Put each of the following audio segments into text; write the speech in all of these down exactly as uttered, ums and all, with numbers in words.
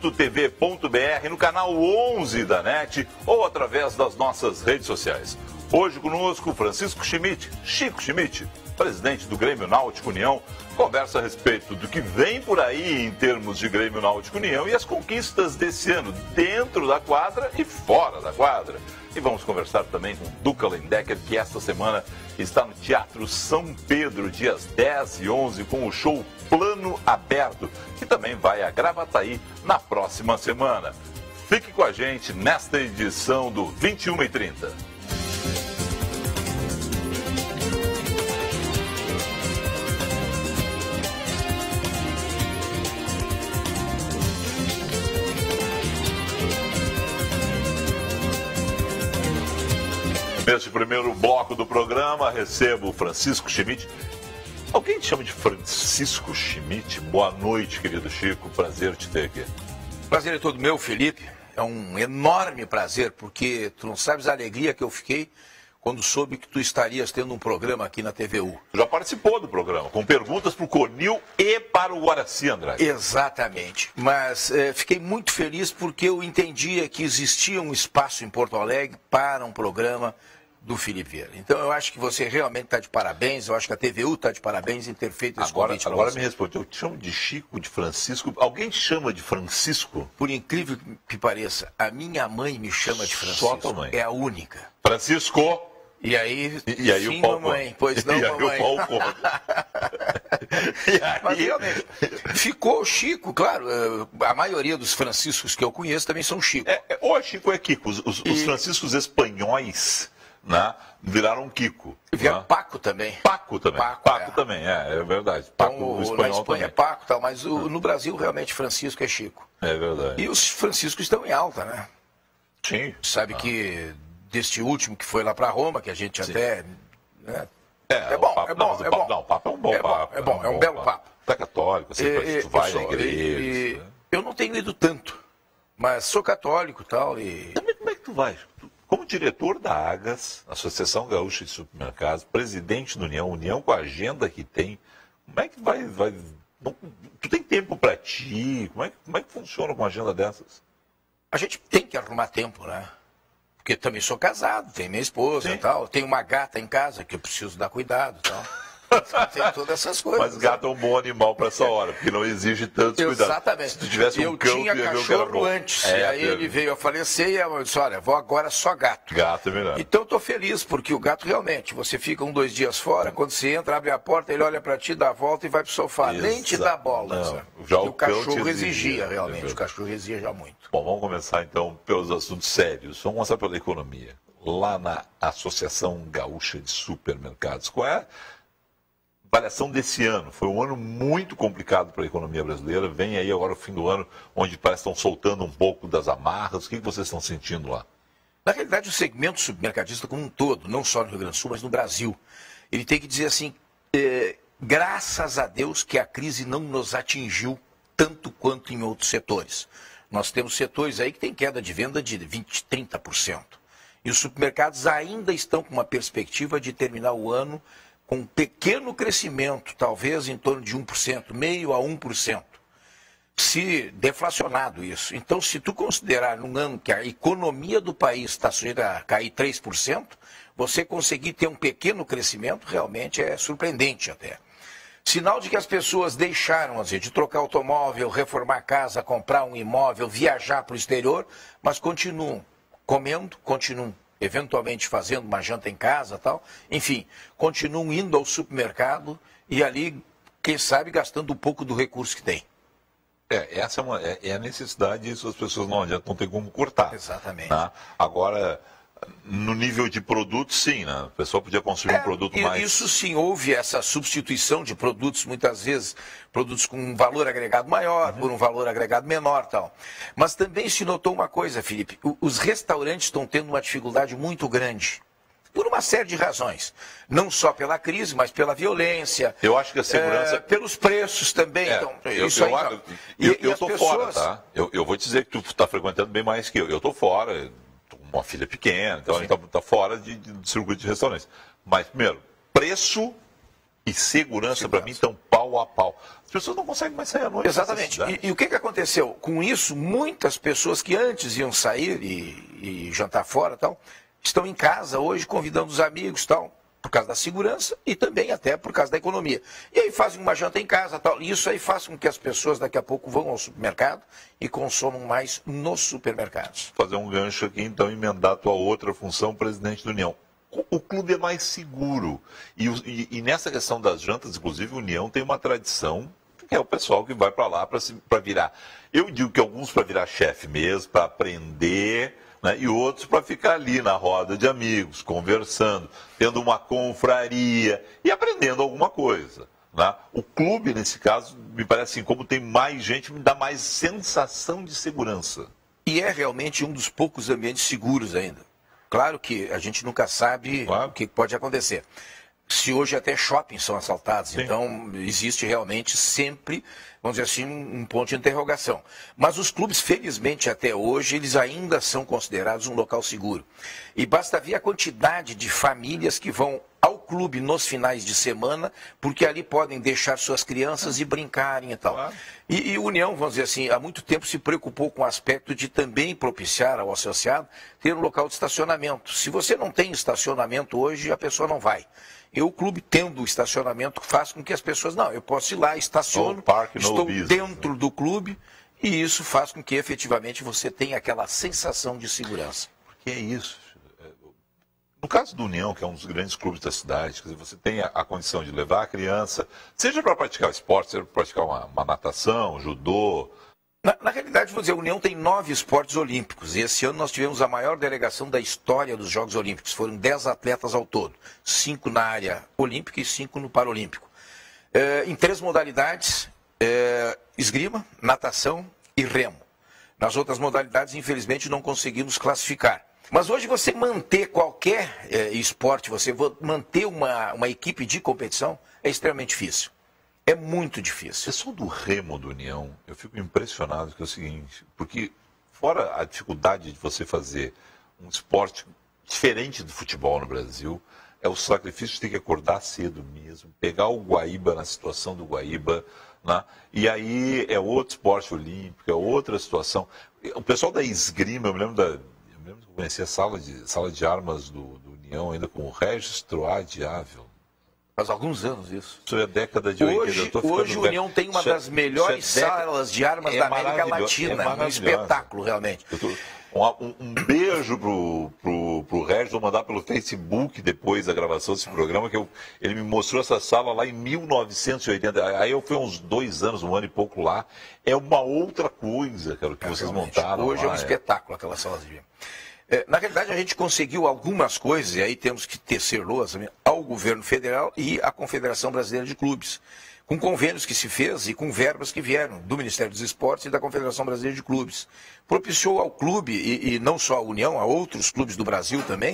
ponto t v ponto b r, no canal onze da NET ou através das nossas redes sociais. Hoje conosco, Francisco Schmidt, Chico Schmidt, presidente do Grêmio Náutico União, conversa a respeito do que vem por aí em termos de Grêmio Náutico União e as conquistas desse ano dentro da quadra e fora da quadra. E vamos conversar também com Duca Lendecker, que esta semana está no Teatro São Pedro, dias dez e onze, com o show Plano Aberto, que também vai a Gravataí na próxima semana. Fique com a gente nesta edição do vinte e uma e trinta. Neste primeiro bloco do programa, recebo o Francisco Schmidt. Alguém te chama de Francisco Schmidt? Boa noite, querido Chico. Prazer te ter aqui. Prazer é todo meu, Felipe. É um enorme prazer, porque tu não sabes a alegria que eu fiquei quando soube que tu estarias tendo um programa aqui na T V U. Já participou do programa, com perguntas para o Conil e para o Guaraci, André. Exatamente. Mas é, fiquei muito feliz porque eu entendia que existia um espaço em Porto Alegre para um programa do Felipe Vieira. Então eu acho que você realmente está de parabéns, eu acho que a T V U está de parabéns em ter feito esse agora, convite. Agora me responde, eu te chamo de Chico, de Francisco, alguém te chama de Francisco? Por incrível que pareça, a minha mãe me chama de Francisco. Só a tua mãe. É a única. Francisco! E aí, e, e aí sim, o pau mamãe, pois não, e mamãe. aí o pau e aí... Mas realmente, ficou Chico, claro, a maioria dos franciscos que eu conheço também são Chico. É, é, ou é Chico ou é Kiko, os, os, e... os franciscos espanhóis, né, viraram Kiko. Viraram né? Paco também. Paco também, Paco, Paco é. também, é, é verdade. Paco, então, o espanhol na Espanha também. é Paco, tal, mas o, no Brasil realmente Francisco é Chico. É verdade. E os franciscos estão em alta, né? Sim. Sabe ah. que deste último que foi lá para Roma, que a gente Sim. até... Né, é, é bom, papo, é bom, não, é bom. Não, o papo é um bom é papo. Bom, é bom, é um, um belo papo. papo. Tu é católico, você, e, tu vai sou, na igreja. E, né? Eu não tenho ido tanto, mas sou católico e tal. E... Também como é que tu vai? Como diretor da Agas, Associação Gaúcha de Supermercados, presidente da União, União com a agenda que tem, como é que vai... vai não, tu tem tempo para ti? Como é, que, como é que funciona com uma agenda dessas? A gente tem que arrumar tempo, né? Porque também sou casado, tenho minha esposa Sim. e tal. Tenho uma gata em casa que eu preciso dar cuidado e tal. Tem todas essas coisas. Mas gato é um bom animal para essa hora, porque não exige tantos cuidados. Exatamente. Se tu tivesse um eu cão, tinha tu ia cachorro antes, é, e aí ele veio a falecer e eu disse, olha, vou agora só gato. Gato é melhor. Então eu estou feliz, porque o gato realmente, você fica um, dois dias fora, quando você entra, abre a porta, ele olha para ti, dá a volta e vai pro sofá. Exato. Nem te dá bola. Não, já e o, o cachorro exigia, exigia realmente, é o cachorro exigia já muito. Bom, vamos começar então pelos assuntos sérios. Vamos começar pela economia. Lá na Associação Gaúcha de Supermercados, qual é a avaliação desse ano? Foi um ano muito complicado para a economia brasileira. Vem aí agora o fim do ano, onde parece que estão soltando um pouco das amarras. O que vocês estão sentindo lá? Na realidade, o segmento supermercadista como um todo, não só no Rio Grande do Sul, mas no Brasil, ele tem que dizer assim, é, graças a Deus que a crise não nos atingiu tanto quanto em outros setores. Nós temos setores aí que tem queda de venda de vinte, trinta por cento. E os supermercados ainda estão com uma perspectiva de terminar o ano com um pequeno crescimento, talvez em torno de um por cento, meio a um por cento. Se deflacionado isso. Então, se tu considerar num ano que a economia do país está sujeita a cair três por cento, você conseguir ter um pequeno crescimento realmente é surpreendente até. Sinal de que as pessoas deixaram, às vezes, de trocar automóvel, reformar casa, comprar um imóvel, viajar para o exterior, mas continuam comendo, continuam eventualmente fazendo uma janta em casa e tal, enfim, continuam indo ao supermercado e ali, quem sabe, gastando um pouco do recurso que tem. É, essa é, uma, é, é a necessidade, isso as pessoas não adianta, não tem como cortar. Exatamente. Né? Agora, no nível de produto, sim, né? A pessoa podia consumir é, um produto mais... Isso sim, houve essa substituição de produtos, muitas vezes, produtos com um valor agregado maior, uhum. por um valor agregado menor tal. Mas também se notou uma coisa, Felipe, os restaurantes estão tendo uma dificuldade muito grande. Por uma série de razões. Não só pela crise, mas pela violência. Eu acho que a segurança... É, pelos preços também. É, então, eu isso aí, eu, não. eu, e, eu e tô pessoas... fora, tá? Eu, eu vou te dizer que tu está frequentando bem mais que eu. Eu tô fora, tô com uma filha pequena, então Sim. a gente tá, tá fora de, de circuito de restaurantes. Mas, primeiro, preço e segurança, segurança. para mim, estão pau pau a pau. As pessoas não conseguem mais sair à noite. Exatamente. E, e o que, que aconteceu? Com isso, muitas pessoas que antes iam sair e, e jantar fora tal, estão em casa hoje convidando os amigos tal, por causa da segurança e também até por causa da economia. E aí fazem uma janta em casa tal. E isso aí faz com que as pessoas daqui a pouco vão ao supermercado e consomam mais nos supermercados. Fazer um gancho aqui, então, emendar a tua outra função, presidente da União. O clube é mais seguro. E, e, e nessa questão das jantas, inclusive, a União tem uma tradição, que é o pessoal que vai para lá para virar. Eu digo que alguns para virar chefe mesmo, para aprender, né, e outros para ficar ali na roda de amigos, conversando, tendo uma confraria e aprendendo alguma coisa. Né? O clube, nesse caso, me parece assim, como tem mais gente, me dá mais sensação de segurança. E é realmente um dos poucos ambientes seguros ainda. Claro que a gente nunca sabe claro. o que pode acontecer. Se hoje até shoppings são assaltados, Sim. então existe realmente sempre, vamos dizer assim, um ponto de interrogação. Mas os clubes, felizmente até hoje, eles ainda são considerados um local seguro. E basta ver a quantidade de famílias que vão ao clube nos finais de semana, porque ali podem deixar suas crianças e brincarem e tal. Claro. E, e a União, vamos dizer assim, há muito tempo se preocupou com o aspecto de também propiciar ao associado ter um local de estacionamento. Se você não tem estacionamento hoje, a pessoa não vai. E o clube, tendo o estacionamento, faz com que as pessoas, não, eu posso ir lá, estaciono, parque, estou business, dentro né? do clube, e isso faz com que efetivamente você tenha aquela sensação de segurança. Porque é isso. No caso do União, que é um dos grandes clubes da cidade, quer dizer, você tem a, a condição de levar a criança, seja para praticar esporte, seja para praticar uma, uma natação, judô. Na, na realidade, vou dizer, a União tem nove esportes olímpicos. E esse ano nós tivemos a maior delegação da história dos Jogos Olímpicos. Foram dez atletas ao todo. Cinco na área olímpica e cinco no paralímpico. É, em três modalidades, é, esgrima, natação e remo. Nas outras modalidades, infelizmente, não conseguimos classificar. Mas hoje você manter qualquer é, esporte, você manter uma, uma equipe de competição, é extremamente difícil. É muito difícil. A questão do remo do União, eu fico impressionado com o seguinte, porque fora a dificuldade de você fazer um esporte diferente do futebol no Brasil, é o sacrifício de ter que acordar cedo mesmo, pegar o Guaíba na situação do Guaíba, né? E aí é outro esporte olímpico, é outra situação. O pessoal da esgrima, eu me lembro da... Eu me lembro que eu conheci a sala de, sala de armas do, do União ainda com o Regis Troade Ávila. Faz alguns anos isso. Isso é a década de oitenta. Hoje, hoje o União tem uma das melhores salas de armas da América Latina. É um espetáculo, realmente. Tô... Um, um beijo pro, pro, pro Regis, vou mandar pelo Facebook depois da gravação desse programa, que eu, ele me mostrou essa sala lá em mil novecentos e oitenta. Aí eu fui uns dois anos, um ano e pouco lá. É uma outra coisa, cara, que é, vocês realmente. montaram Hoje lá, é um espetáculo aquela sala de armas. É, na realidade, a gente conseguiu algumas coisas, e aí temos que tecer loas ao governo federal e à Confederação Brasileira de Clubes, com convênios que se fez e com verbas que vieram do Ministério dos Esportes e da Confederação Brasileira de Clubes. Propiciou ao clube, e, e não só a União, a outros clubes do Brasil também,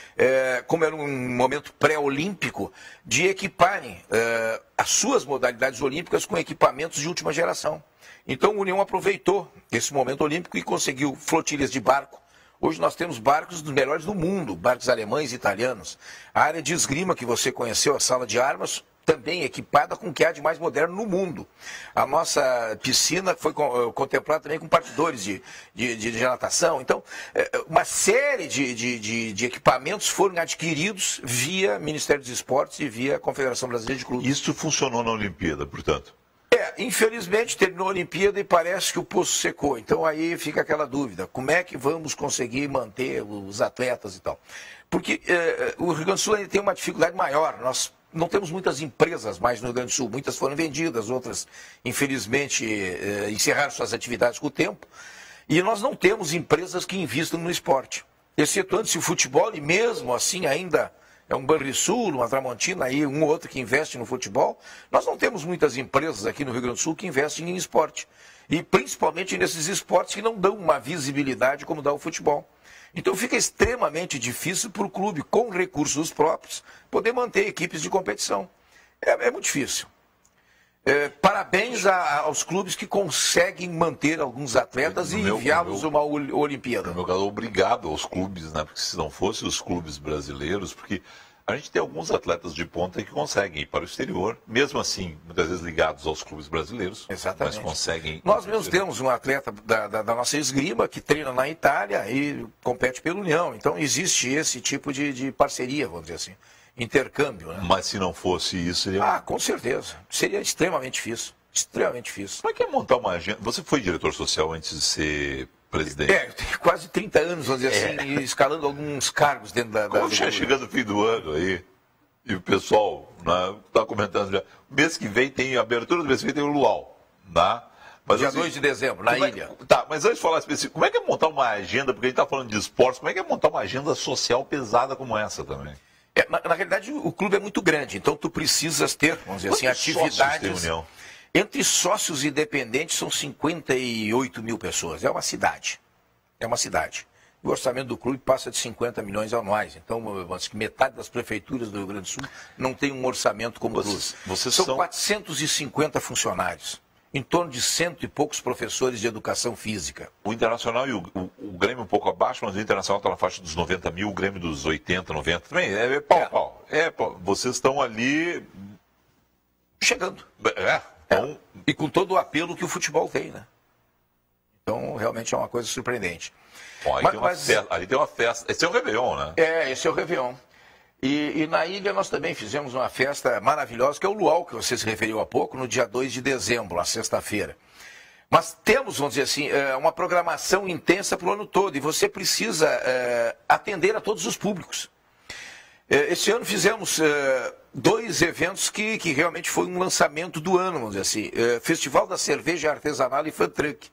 é, como era um momento pré-olímpico, de equiparem é, as suas modalidades olímpicas com equipamentos de última geração. Então, a União aproveitou esse momento olímpico e conseguiu flotilhas de barco. Hoje nós temos barcos dos melhores do mundo, barcos alemães e italianos. A área de esgrima que você conheceu, a sala de armas, também equipada com o que há de mais moderno no mundo. A nossa piscina foi contemplada também com partidores de, de, de, de natação. Então, uma série de, de, de, de equipamentos foram adquiridos via Ministério dos Esportes e via Confederação Brasileira de Clubes. Isso funcionou na Olimpíada, portanto? É, infelizmente terminou a Olimpíada e parece que o poço secou. Então aí fica aquela dúvida, como é que vamos conseguir manter os atletas e tal? Porque eh, o Rio Grande do Sul ainda tem uma dificuldade maior. Nós não temos muitas empresas mais no Rio Grande do Sul. Muitas foram vendidas, outras, infelizmente, eh, encerraram suas atividades com o tempo. E nós não temos empresas que investam no esporte. Excetuando-se o futebol, e mesmo assim ainda... É um Banrisul, uma Tramontina, aí, um ou outro que investe no futebol. Nós não temos muitas empresas aqui no Rio Grande do Sul que investem em esporte. E principalmente nesses esportes que não dão uma visibilidade como dá o futebol. Então fica extremamente difícil para o clube, com recursos próprios, poder manter equipes de competição. É, é muito difícil. É, parabéns a, aos clubes que conseguem manter alguns atletas no e enviá-los a uma Olimpíada. No meu caso, obrigado aos clubes, né? Porque se não fossem os clubes brasileiros, porque a gente tem alguns atletas de ponta que conseguem ir para o exterior, mesmo assim, muitas vezes ligados aos clubes brasileiros. Exatamente. Mas conseguem... Nós mesmos temos um atleta da, da, da nossa esgrima que treina na Itália e compete pela União. Então existe esse tipo de, de parceria, vamos dizer assim, intercâmbio. Né? Mas se não fosse isso, seria... Ah, com certeza. Seria extremamente difícil. Extremamente difícil. Como é que é montar uma agenda? Você foi diretor social antes de ser presidente? É, eu tenho quase trinta anos, vamos dizer é. assim, escalando alguns cargos dentro da... Como da já chegando no fim do ano aí, e o pessoal está comentando já, mês que vem tem, abertura do mês que vem tem o Luau, tá? Mas, dia assim, dois de dezembro, na ilha. É, tá, mas antes de falar específico, como é que é montar uma agenda, porque a gente está falando de esportes, como é que é montar uma agenda social pesada como essa também? É, na, na realidade, o clube é muito grande, então tu precisas ter, vamos dizer assim, atividades... União? Entre sócios e dependentes são cinquenta e oito mil pessoas. É uma cidade. É uma cidade. O orçamento do clube passa de cinquenta milhões anuais. Então, acho que metade das prefeituras do Rio Grande do Sul não tem um orçamento como o clube. Vocês são são quatrocentos e cinquenta funcionários. Em torno de cento e poucos professores de educação física. O Internacional e o, o, o Grêmio um pouco abaixo, mas o Internacional está na faixa dos noventa mil, o Grêmio dos oitenta, noventa também. É, é pau, é. pau. É, pau. Vocês estão ali... Chegando. É. É, e com todo o apelo que o futebol tem, né? Então, realmente é uma coisa surpreendente. Bom, aí, mas, tem uma mas... festa, ali tem uma festa. Esse é o Réveillon, né? É, esse é o Réveillon. E, e na ilha nós também fizemos uma festa maravilhosa, que é o Luau, que você se referiu há pouco, no dia dois de dezembro, na sexta-feira. Mas temos, vamos dizer assim, uma programação intensa para o ano todo. E você precisa é, atender a todos os públicos. Esse ano fizemos uh, dois eventos que, que realmente foi um lançamento do ano, vamos dizer assim. Uh, Festival da Cerveja Artesanal e Food Truck.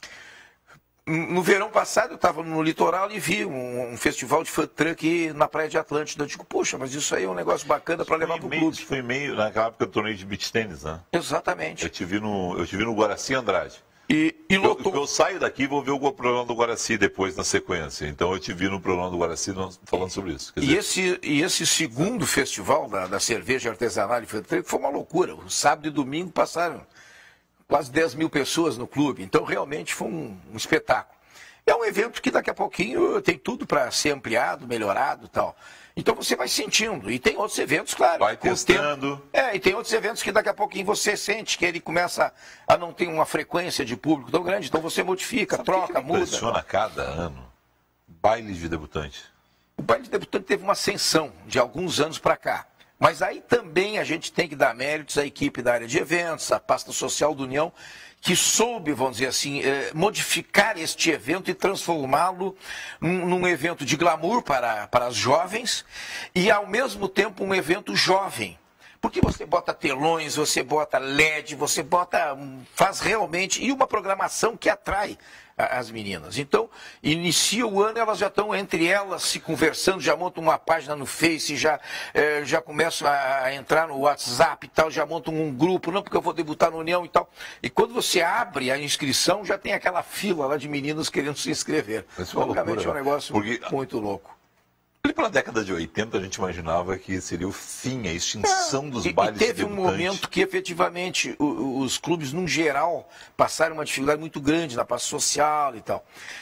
No verão passado eu estava no litoral e vi um, um festival de Food Truck na Praia de Atlântida. Eu digo, poxa, mas isso aí é um negócio bacana para levar para o clube. Isso foi meio naquela época do torneio de beach tênis, né? Exatamente. Eu te vi no, eu te vi no Guaraci Andrade. E, e lotou... eu, eu saio daqui e vou ver o programa do Guaraci depois, na sequência. Então eu te vi no programa do Guaraci falando sobre isso. Quer e, dizer... esse, e esse segundo festival da, da cerveja artesanal e foi uma loucura. O sábado e domingo passaram quase dez mil pessoas no clube. Então realmente foi um, um espetáculo. É um evento que daqui a pouquinho tem tudo para ser ampliado, melhorado e tal. Então você vai sentindo. E tem outros eventos, claro. Vai testando. É, e tem outros eventos que daqui a pouquinho você sente que ele começa a não ter uma frequência de público tão grande. Então você modifica, Sabe troca, que me muda. impressiona cada ano? Baile de debutante. O baile de debutante teve uma ascensão de alguns anos para cá. Mas aí também a gente tem que dar méritos à equipe da área de eventos, à pasta social da União, que soube, vamos dizer assim, eh, modificar este evento e transformá-lo num, num evento de glamour para, para as jovens e, ao mesmo tempo, um evento jovem. Porque você bota telões, você bota L E D, você bota, faz realmente, e uma programação que atrai as meninas. Então, inicia o ano, elas já estão entre elas se conversando, já montam uma página no Face, já, eh, já começam a entrar no WhatsApp e tal, já montam um grupo, não, porque eu vou debutar na União e tal. E quando você abre a inscrição, já tem aquela fila lá de meninas querendo se inscrever. Isso é Obviamente é um negócio porque... muito louco. Ali pela década de oitenta, a gente imaginava que seria o fim, a extinção é, dos e, bailes e teve de um momento que, efetivamente, os, os clubes, num geral, passaram uma dificuldade muito grande na parte social e tal.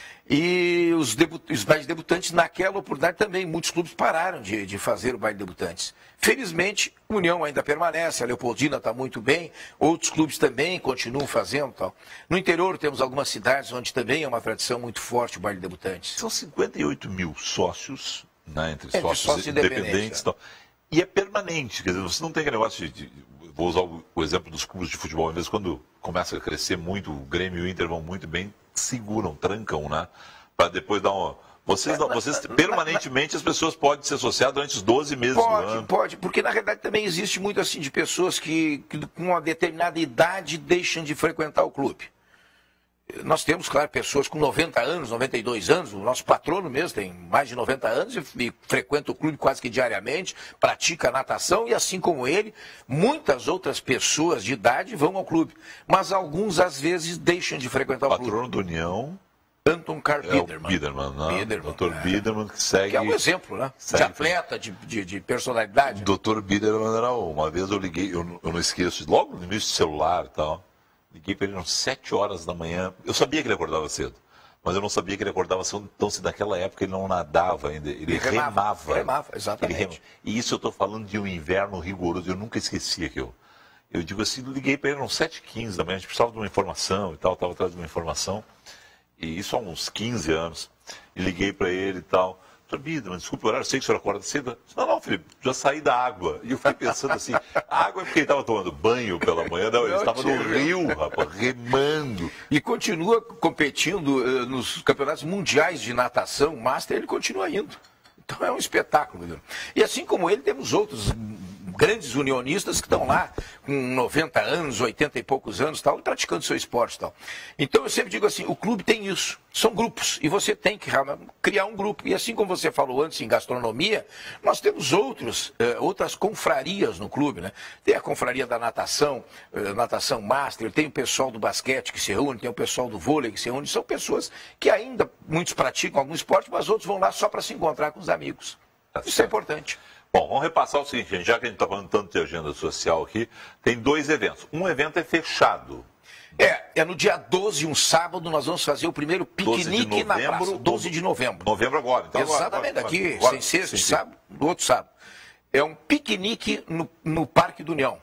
E os, debut, os bailes debutantes, naquela oportunidade também, muitos clubes pararam de, de fazer o baile debutantes. Felizmente, a União ainda permanece, a Leopoldina está muito bem, outros clubes também continuam fazendo e tal. No interior temos algumas cidades onde também é uma tradição muito forte o baile debutantes. São cinquenta e oito mil sócios, né, entre é, sócios sócio independentes. Tal. E é permanente, quer dizer, você não tem aquele negócio de, de vou usar o, o exemplo dos clubes de futebol, às vezes quando começa a crescer muito, o Grêmio e o Inter vão muito bem, seguram, trancam, né? Para depois dar uma... Vocês, é, vocês na, permanentemente na, as pessoas podem se associar durante os doze meses pode, do ano. Pode, porque na realidade também existe muito assim de pessoas que, que com uma determinada idade deixam de frequentar o clube. Nós temos, claro, pessoas com noventa anos, noventa e dois anos, o nosso patrono mesmo tem mais de noventa anos e, e frequenta o clube quase que diariamente, pratica natação e, assim como ele, muitas outras pessoas de idade vão ao clube. Mas alguns, às vezes, deixam de frequentar o, o clube. Patrono da União... Anton Carl é Biederman. O Biederman, né? Biederman, doutor é. Biederman, que segue... Que é um exemplo, né? Segue. De atleta, de, de, de personalidade. O doutor Biederman era uma vez eu liguei, eu, eu não esqueço, logo no início do celular e tal... Liguei para ele às sete horas da manhã. Eu sabia que ele acordava cedo. Mas eu não sabia que ele acordava cedo, então se naquela época ele não nadava ainda, ele, ele remava. remava. Remava, exatamente. Ele remava. E isso eu estou falando de um inverno rigoroso, eu nunca esqueci aquilo. Eu digo assim, liguei para ele às sete e quinze da manhã, a gente precisava de uma informação e tal, estava atrás de uma informação. E isso há uns quinze anos. E liguei para ele e tal. Vida, mas desculpe o horário, eu sei que o senhor acorda cedo. Não, não, Felipe, já saí da água. E eu fiquei pensando assim, a água é porque ele estava tomando banho pela manhã, não, ele estava no rio, rapaz, remando. E continua competindo uh, nos campeonatos mundiais de natação, Master, ele continua indo. Então é um espetáculo. Viu? E assim como ele, temos outros grandes unionistas que estão lá com noventa anos, oitenta e poucos anos, tal, praticando seu esporte. Tal. Então eu sempre digo assim, o clube tem isso, são grupos, e você tem que criar um grupo. E assim como você falou antes em gastronomia, nós temos outros, eh, outras confrarias no clube. Né? Tem a confraria da natação, eh, natação master, tem o pessoal do basquete que se reúne, tem o pessoal do vôlei que se reúne, são pessoas que ainda, muitos praticam algum esporte, mas outros vão lá só para se encontrar com os amigos. Tá isso certo. É importante. Bom, vamos repassar o seguinte, gente, já que a gente está falando tanto de agenda social aqui, tem dois eventos. Um evento é fechado. É, é no dia doze, um sábado, nós vamos fazer o primeiro piquenique na praça. doze de novembro. Novembro agora, então. Exatamente, agora, daqui, agora, sem sexta, sim, sábado, do outro sábado. É um piquenique no, no Parque do União.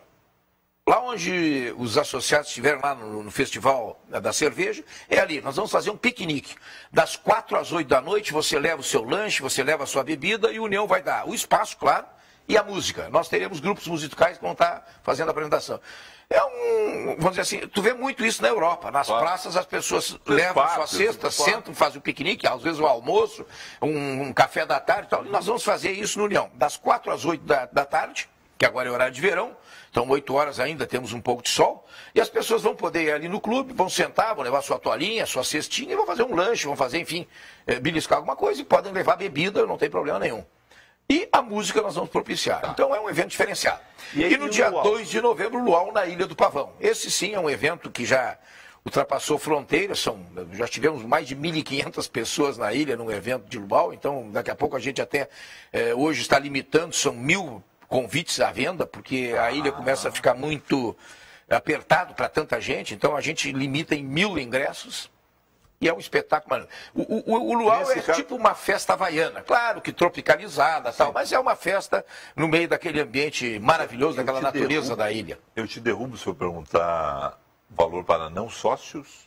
Lá onde os associados estiveram lá no, no Festival da Cerveja, é ali. Nós vamos fazer um piquenique. Das quatro às oito da noite, você leva o seu lanche, você leva a sua bebida e o União vai dar o espaço, claro, e a música. Nós teremos grupos musicais que vão estar fazendo a apresentação. É um, vamos dizer assim, tu vê muito isso na Europa. Nas claro. praças as pessoas levam sua cesta, sentam, fazem o piquenique, às vezes o almoço, um, um café da tarde e tal. E nós vamos fazer isso no União. Das quatro às oito da, da tarde, que agora é horário de verão, então oito horas ainda, temos um pouco de sol, e as pessoas vão poder ir ali no clube, vão sentar, vão levar sua toalhinha, sua cestinha, e vão fazer um lanche, vão fazer, enfim, é, beliscar alguma coisa, e podem levar bebida, não tem problema nenhum. E a música nós vamos propiciar. Então é um evento diferenciado. E, aí, e no dia dois de novembro, o Luau na Ilha do Pavão. Esse sim é um evento que já ultrapassou fronteiras, são, já tivemos mais de mil e quinhentas pessoas na ilha num evento de Luau, então daqui a pouco a gente até, é, hoje está limitando, são mil convites à venda, porque a ilha começa a ficar muito apertado para tanta gente, então a gente limita em mil ingressos. E é um espetáculo. O, o, o Luau é cara... tipo uma festa havaiana. Claro que tropicalizada, tal, mas é uma festa no meio daquele ambiente maravilhoso, eu daquela natureza derrubo, da ilha. Eu te derrubo se eu perguntar valor para não sócios?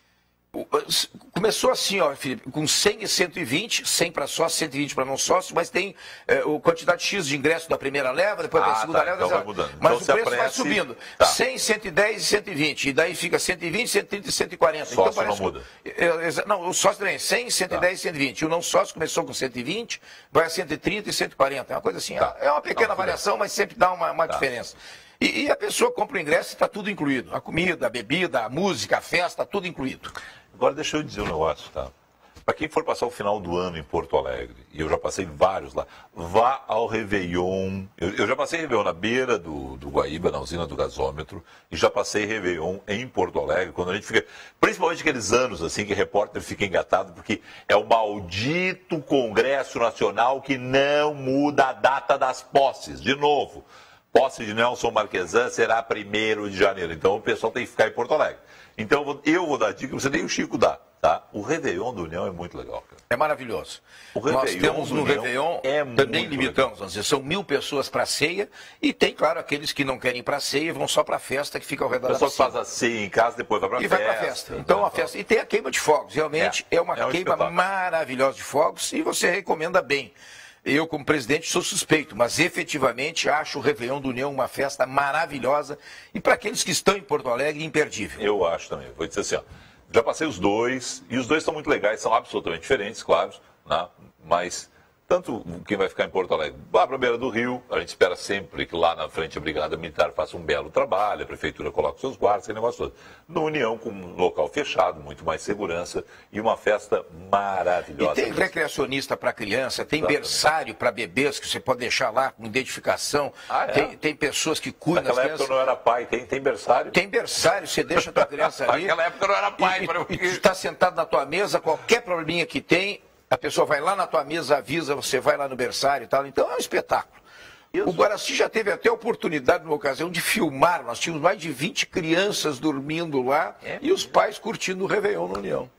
Começou assim, ó, Felipe, com cem e cento e vinte, cem para sócio, cento e vinte para não sócio, mas tem é, a quantidade X de ingresso da primeira leva, depois ah, da segunda tá, leva, então vai mudando. Mas então o preço aparece... vai subindo. Tá. cem, cento e dez e cento e vinte. E daí fica cento e vinte, cento e trinta e cento e quarenta. Sócio então, parece... não muda? Não, o sócio também, cem, cento e dez e cento e vinte. E o não sócio começou com cento e vinte, vai a cento e trinta e cento e quarenta. É uma coisa assim, tá. é uma pequena não, variação, mas sempre dá uma, uma tá. diferença. E, e a pessoa compra o ingresso e está tudo incluído. A comida, a bebida, a música, a festa, tudo incluído. Agora deixa eu dizer um negócio, tá? Para quem for passar o final do ano em Porto Alegre, e eu já passei vários lá, vá ao Réveillon. Eu, eu já passei Réveillon na beira do, do Guaíba, na usina do gasômetro, e já passei Réveillon em Porto Alegre, quando a gente fica, principalmente aqueles anos assim que repórter fica engatado, porque é o maldito Congresso Nacional que não muda a data das posses. De novo, posse de Nelson Marquesan será primeiro de janeiro, então o pessoal tem que ficar em Porto Alegre. Então eu vou dar dica, você nem o Chico dá. Tá? O Réveillon do União é muito legal, cara. É maravilhoso. O Nós temos no Réveillon, é também limitamos, vamos dizer, são mil pessoas para ceia, e tem, claro, aqueles que não querem ir para ceia vão só para a festa que fica ao redor da pessoa faz a ceia em casa, depois vai para a festa. E vai para a festa. Então, né? a festa. E tem a queima de fogos. Realmente é, é uma é um queima espetáculo. maravilhosa de fogos, e você recomenda bem. Eu, como presidente, sou suspeito, mas efetivamente acho o Réveillon do União uma festa maravilhosa, e para aqueles que estão em Porto Alegre, imperdível. Eu acho também. Vou dizer assim, ó. Já passei os dois, e os dois são muito legais, são absolutamente diferentes, claro, né? Mas tanto quem vai ficar em Porto Alegre, lá para a beira do rio, a gente espera sempre que lá na frente a Brigada Militar faça um belo trabalho, a Prefeitura coloque seus guardas, aquele negócio todo. No União, com um local fechado, muito mais segurança e uma festa maravilhosa. E tem recreacionista para criança, tem Exatamente. berçário para bebês que você pode deixar lá com identificação, ah, é? tem, tem pessoas que cuidam das crianças. Naquela época eu não era pai, tem, tem berçário? Tem berçário, você deixa a tua criança ali. Naquela época eu não era pai. E, para... e tu está sentado na tua mesa, qualquer probleminha que tem, a pessoa vai lá na tua mesa, avisa, você vai lá no berçário e tal. Então é um espetáculo. Isso. O Guaraci já teve até a oportunidade, numa ocasião, de filmar. Nós tínhamos mais de vinte crianças dormindo lá é, e os pais curtindo o Réveillon no União.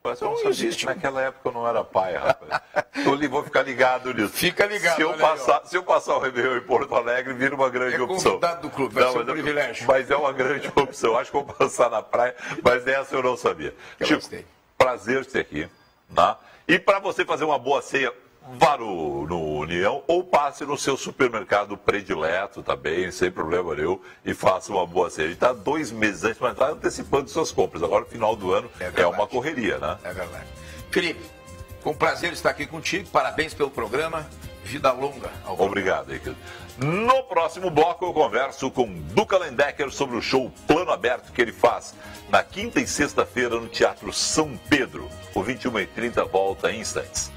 Mas eu não sabia, existe. Naquela época eu não era pai, rapaz. Eu vou ficar ligado nisso. Fica ligado. Se eu, passar, se eu passar o Réveillon em Porto Alegre, vira uma grande é opção. Convidado do clube, vai não, ser um mas, privilégio. Mas é uma grande opção. Acho que vou passar na praia, mas essa eu não sabia. Eu Chico, gostei. Prazer ter aqui. Tá? E para você fazer uma boa ceia, vá no, no União ou passe no seu supermercado predileto, tá bem, sem problema nenhum, e faça uma boa ceia. A gente está dois meses antes, mas está antecipando suas compras. Agora, no final do ano, é, é uma correria, né? É verdade. Felipe, com prazer estar aqui contigo. Parabéns pelo programa. Vida longa. Ao Obrigado, querido. No próximo bloco eu converso com Duca Lendecker sobre o show Plano Aberto que ele faz na quinta e sexta-feira no Teatro São Pedro. O vinte e uma e trinta volta em instantes.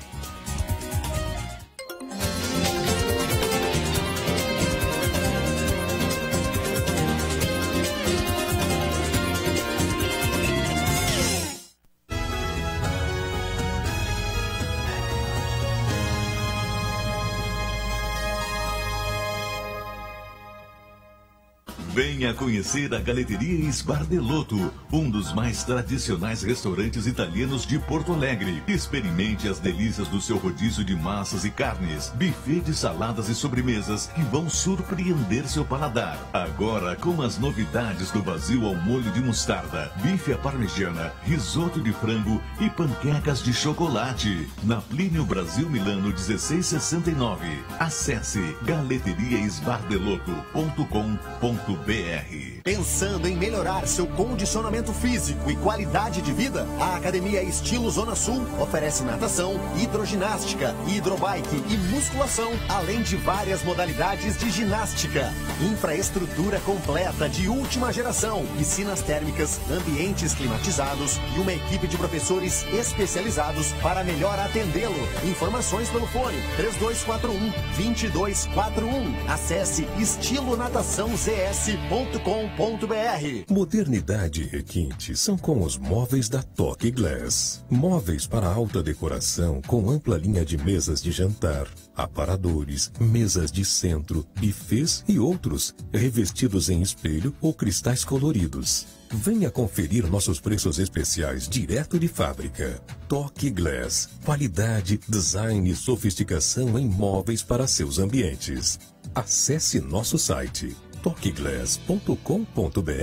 Venha conhecer a Galeteria Sbardelotto, um dos mais tradicionais restaurantes italianos de Porto Alegre. Experimente as delícias do seu rodízio de massas e carnes, buffet de saladas e sobremesas que vão surpreender seu paladar. Agora com as novidades do Basil ao molho de mostarda, bife à parmegiana, risoto de frango e panquecas de chocolate. Na Plínio Brasil Milano dezesseis sessenta e nove. Acesse galeteria sbardelotto ponto com ponto br. Pensando em melhorar seu condicionamento físico e qualidade de vida? A Academia Estilo Zona Sul oferece natação, hidroginástica, hidrobike e musculação, além de várias modalidades de ginástica. Infraestrutura completa de última geração, piscinas térmicas, ambientes climatizados e uma equipe de professores especializados para melhor atendê-lo. Informações pelo fone três dois quatro um, dois dois quatro um. Acesse estilo natação z s ponto com ponto br. Modernidade e requinte são com os móveis da Toque Glass. Móveis para alta decoração com ampla linha de mesas de jantar, aparadores, mesas de centro, buffets e outros, revestidos em espelho ou cristais coloridos. Venha conferir nossos preços especiais direto de fábrica. Toque Glass. Qualidade, design e sofisticação em móveis para seus ambientes. Acesse nosso site toque glass ponto com ponto br.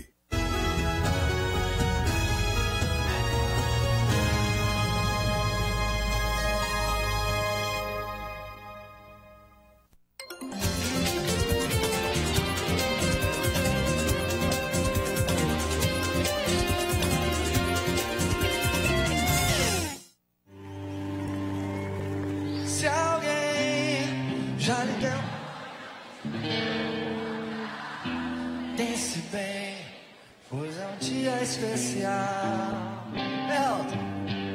Se alguém já lhe deu, pense bem, pois é um dia especial. Elton.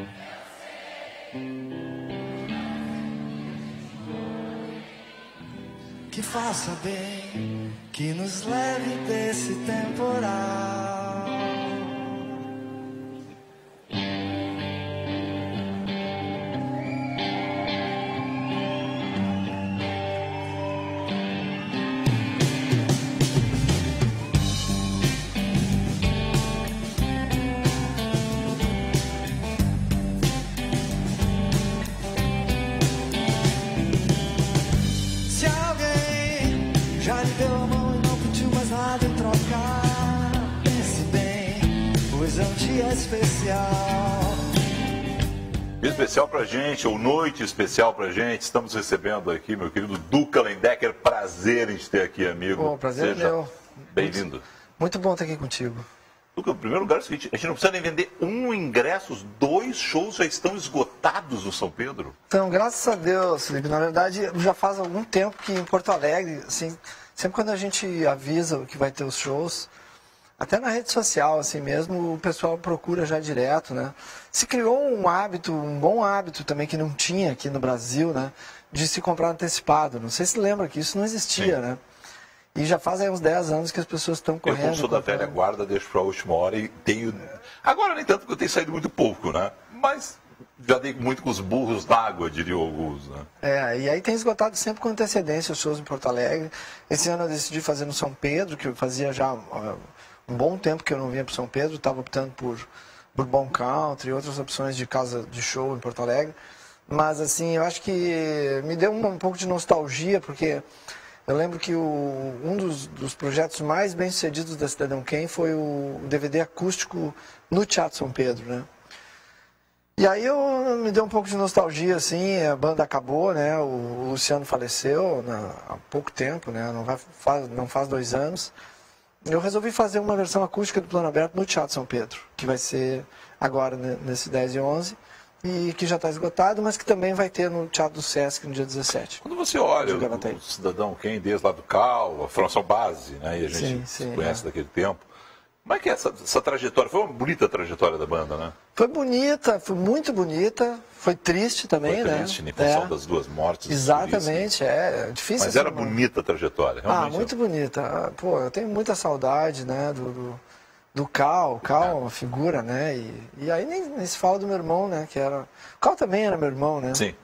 Que faça bem, que nos leve desse temporal. Especial. Especial pra gente, ou noite especial pra gente. Estamos recebendo aqui, meu querido Duca Lendecker. Prazer em te ter aqui, amigo. Bom, prazer Seja é meu. Bem-vindo. Muito, muito bom estar aqui contigo. Duca, em primeiro lugar, é o seguinte, a gente não precisa nem vender um ingresso, os dois shows já estão esgotados no São Pedro. Então, graças a Deus, Felipe. Na verdade, já faz algum tempo que em Porto Alegre, assim, sempre quando a gente avisa que vai ter os shows, até na rede social, assim mesmo, o pessoal procura já direto, né? Se criou um hábito, um bom hábito também que não tinha aqui no Brasil, né? De se comprar antecipado. Não sei se lembra que isso não existia, Sim. né? E já faz aí uns dez anos que as pessoas estão correndo. Eu, como sou da velha guarda, deixo para a última hora e tenho... Agora nem tanto, porque eu tenho saído muito pouco, né? Mas já dei muito com os burros d'água, diriam alguns, né? É, e aí tem esgotado sempre com antecedência os shows em Porto Alegre. Esse ano eu decidi fazer no São Pedro, que eu fazia já... um bom tempo que eu não vinha para São Pedro, estava optando por Bourbon Country, outras opções de casa de show em Porto Alegre. Mas, assim, eu acho que me deu um, um pouco de nostalgia, porque eu lembro que o, um dos, dos projetos mais bem-sucedidos da Cidadão Quem foi o D V D acústico no Teatro São Pedro, né? E aí eu, me deu um pouco de nostalgia, assim, a banda acabou, né? O, o Luciano faleceu na, há pouco tempo, né? Não, vai, faz, não faz dois anos. Eu resolvi fazer uma versão acústica do Plano Aberto no Teatro São Pedro, que vai ser agora, né, nesse dez e onze. E que já está esgotado, mas que também vai ter no Teatro do Sesc no dia dezessete. Quando você olha o, o Cidadão Quem, desde lá do Cal, a formação base, né, e a gente sim, sim, conhece é. daquele tempo, como é que é essa, essa trajetória? Foi uma bonita trajetória da banda, né? Foi bonita, foi muito bonita, foi triste também, foi triste, né? Foi triste, em função é. das duas mortes. Exatamente, é, é difícil. Mas era bonita a trajetória, realmente. Ah, muito bonita. Pô, eu tenho muita saudade, né, do... do... do Cal, o Cal é uma figura, né? E, e aí nem, nem se fala do meu irmão, né? Que era... O Cal também era meu irmão, né? Sim.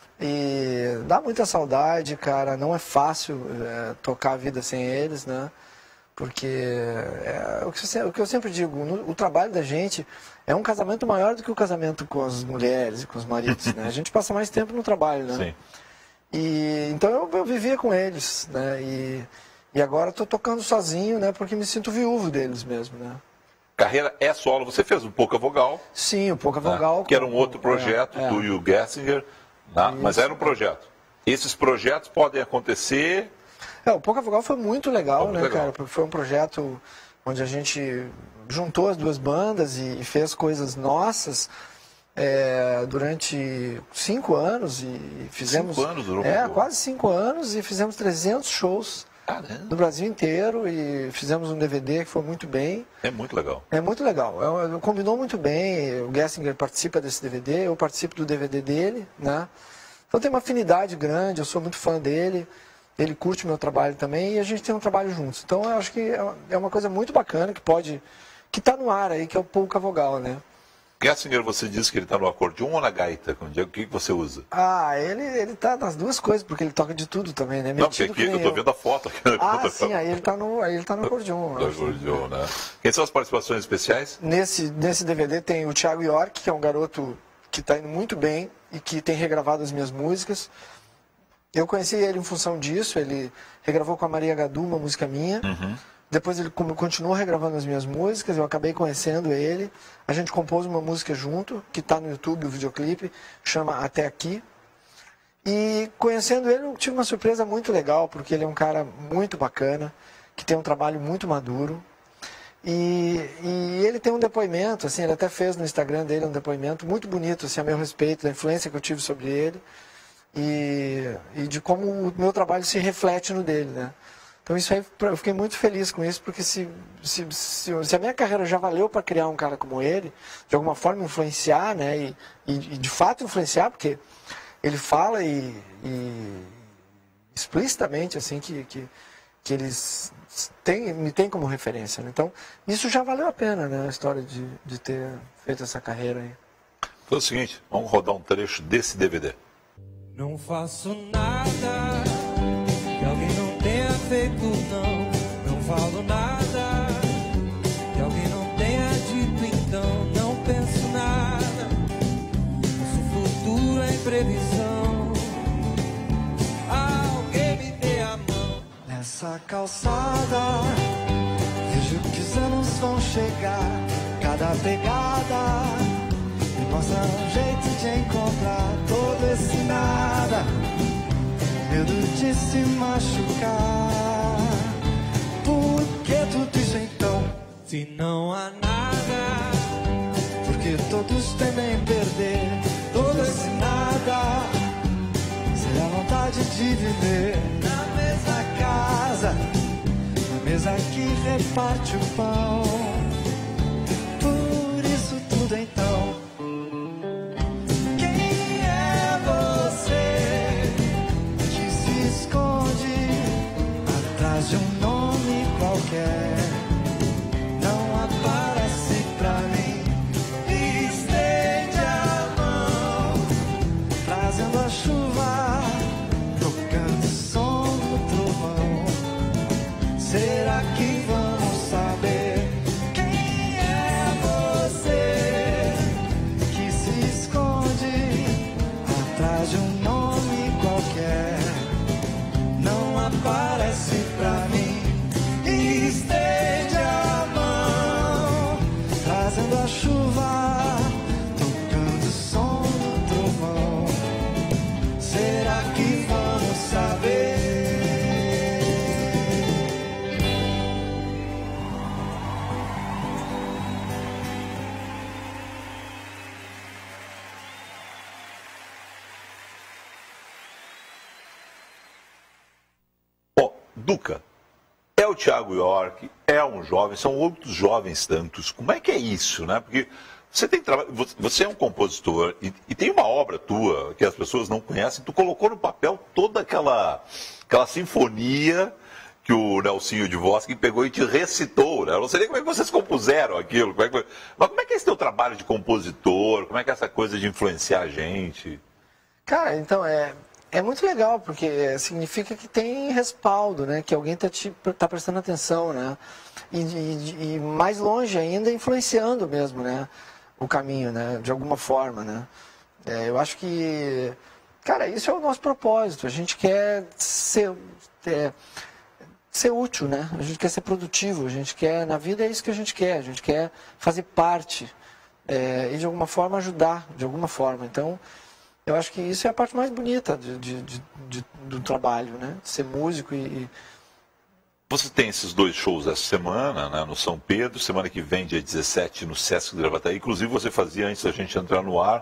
E dá muita saudade, cara. Não é fácil é, tocar a vida sem eles, né? Porque é, o, que eu, o que eu sempre digo, no, o trabalho da gente é um casamento maior do que o casamento com as mulheres e com os maridos, né? A gente passa mais tempo no trabalho, né? Sim. E, então eu, eu vivia com eles, né? E... E agora estou tocando sozinho, né? Porque me sinto viúvo deles mesmo, né? Carreira é solo. Você fez o Pouca Vogal. Sim, o Pouca Vogal. Né? Que era um outro projeto, é, do Hugh Gessinger. Né? Mas era um projeto. Esses projetos podem acontecer... É, o Pouca Vogal foi muito legal, muito né, legal. cara? Porque foi um projeto onde a gente juntou as duas bandas e fez coisas nossas é, durante cinco anos. E fizemos... Cinco anos durou? É, quase cinco anos e fizemos trezentos shows. Caramba. No Brasil inteiro e fizemos um D V D que foi muito bem. É muito legal. É muito legal. É, combinou muito bem. O Gessinger participa desse D V D, eu participo do D V D dele, né? Então tem uma afinidade grande, eu sou muito fã dele, ele curte o meu trabalho também e a gente tem um trabalho juntos. Então eu acho que é uma coisa muito bacana que pode, que está no ar aí, que é o Pouca Vogal, né? Gessinger, você disse que ele está no acordeon ou na gaita? O que você usa? Ah, ele, ele tá nas duas coisas, porque ele toca de tudo também, né? Não, porque aqui eu estou vendo a foto. Aqui ah, sim, aí ele está no, aí ele tá no acordeon. No acordeon, né? Quem são as participações especiais? Nesse, nesse D V D tem o Thiago York, que é um garoto que está indo muito bem e que tem regravado as minhas músicas. Eu conheci ele em função disso, ele regravou com a Maria Gadu uma música minha. Uhum. Depois ele continuou regravando as minhas músicas, eu acabei conhecendo ele. A gente compôs uma música junto, que está no YouTube, o videoclipe, chama Até Aqui. E conhecendo ele, eu tive uma surpresa muito legal, porque ele é um cara muito bacana, que tem um trabalho muito maduro. E, e ele tem um depoimento, assim, ele até fez no Instagram dele um depoimento muito bonito, assim, a meu respeito, da influência que eu tive sobre ele. E, e de como o meu trabalho se reflete no dele, né? Então isso aí, eu fiquei muito feliz com isso, porque se, se, se, se a minha carreira já valeu para criar um cara como ele, de alguma forma influenciar, né, e, e, e de fato influenciar, porque ele fala e, e explicitamente assim que, que, que eles têm, me têm como referência, né? Então isso já valeu a pena, né, a história de, de ter feito essa carreira aí. Então é o seguinte, vamos rodar um trecho desse D V D. Não faço nada que alguém não tenha feito, não. Não falo nada que alguém não tenha dito, então. Não penso nada. Nosso futuro é imprevisão. Alguém me dê a mão. Nessa calçada, vejo que os anos vão chegar. Cada pegada me mostra um jeito de encontrar todo esse nada. Medo de se machucar. Por que tudo isso então? Se não há nada, porque todos temem perder todo esse nada. Será a vontade de viver na mesma casa, na mesa que reparte o pão. Por isso tudo então. De um nome qualquer, não aparece pra mim. Estende a mão, trazendo a chuva, tocando o som do trovão. Será que vamos saber Duca, é o Thiago York, é um jovem, são outros jovens tantos. Como é que é isso, né? Porque você tem trabalho, você é um compositor e, e tem uma obra tua que as pessoas não conhecem. Tu colocou no papel toda aquela, aquela sinfonia que o Nelsinho de Voz que pegou e te recitou, né? Eu não sei nem como é que vocês compuseram aquilo. Como é que... Mas como é que é esse teu trabalho de compositor? Como é que é essa coisa de influenciar a gente? Cara, então, é, é muito legal, porque significa que tem respaldo, né? Que alguém está tá prestando atenção, né? E, e, e mais longe ainda, influenciando mesmo, né? O caminho, né? De alguma forma, né? É, eu acho que, cara, isso é o nosso propósito. A gente quer ser... É, ser útil, né? A gente quer ser produtivo, a gente quer, na vida é isso que a gente quer, a gente quer fazer parte é, e de alguma forma ajudar, de alguma forma. Então, eu acho que isso é a parte mais bonita de, de, de, de, do trabalho, né? Ser músico e, e... Você tem esses dois shows essa semana, né, no São Pedro, semana que vem, dia dezessete, no Sesc de Gravataí. Inclusive, você fazia, antes da gente entrar no ar,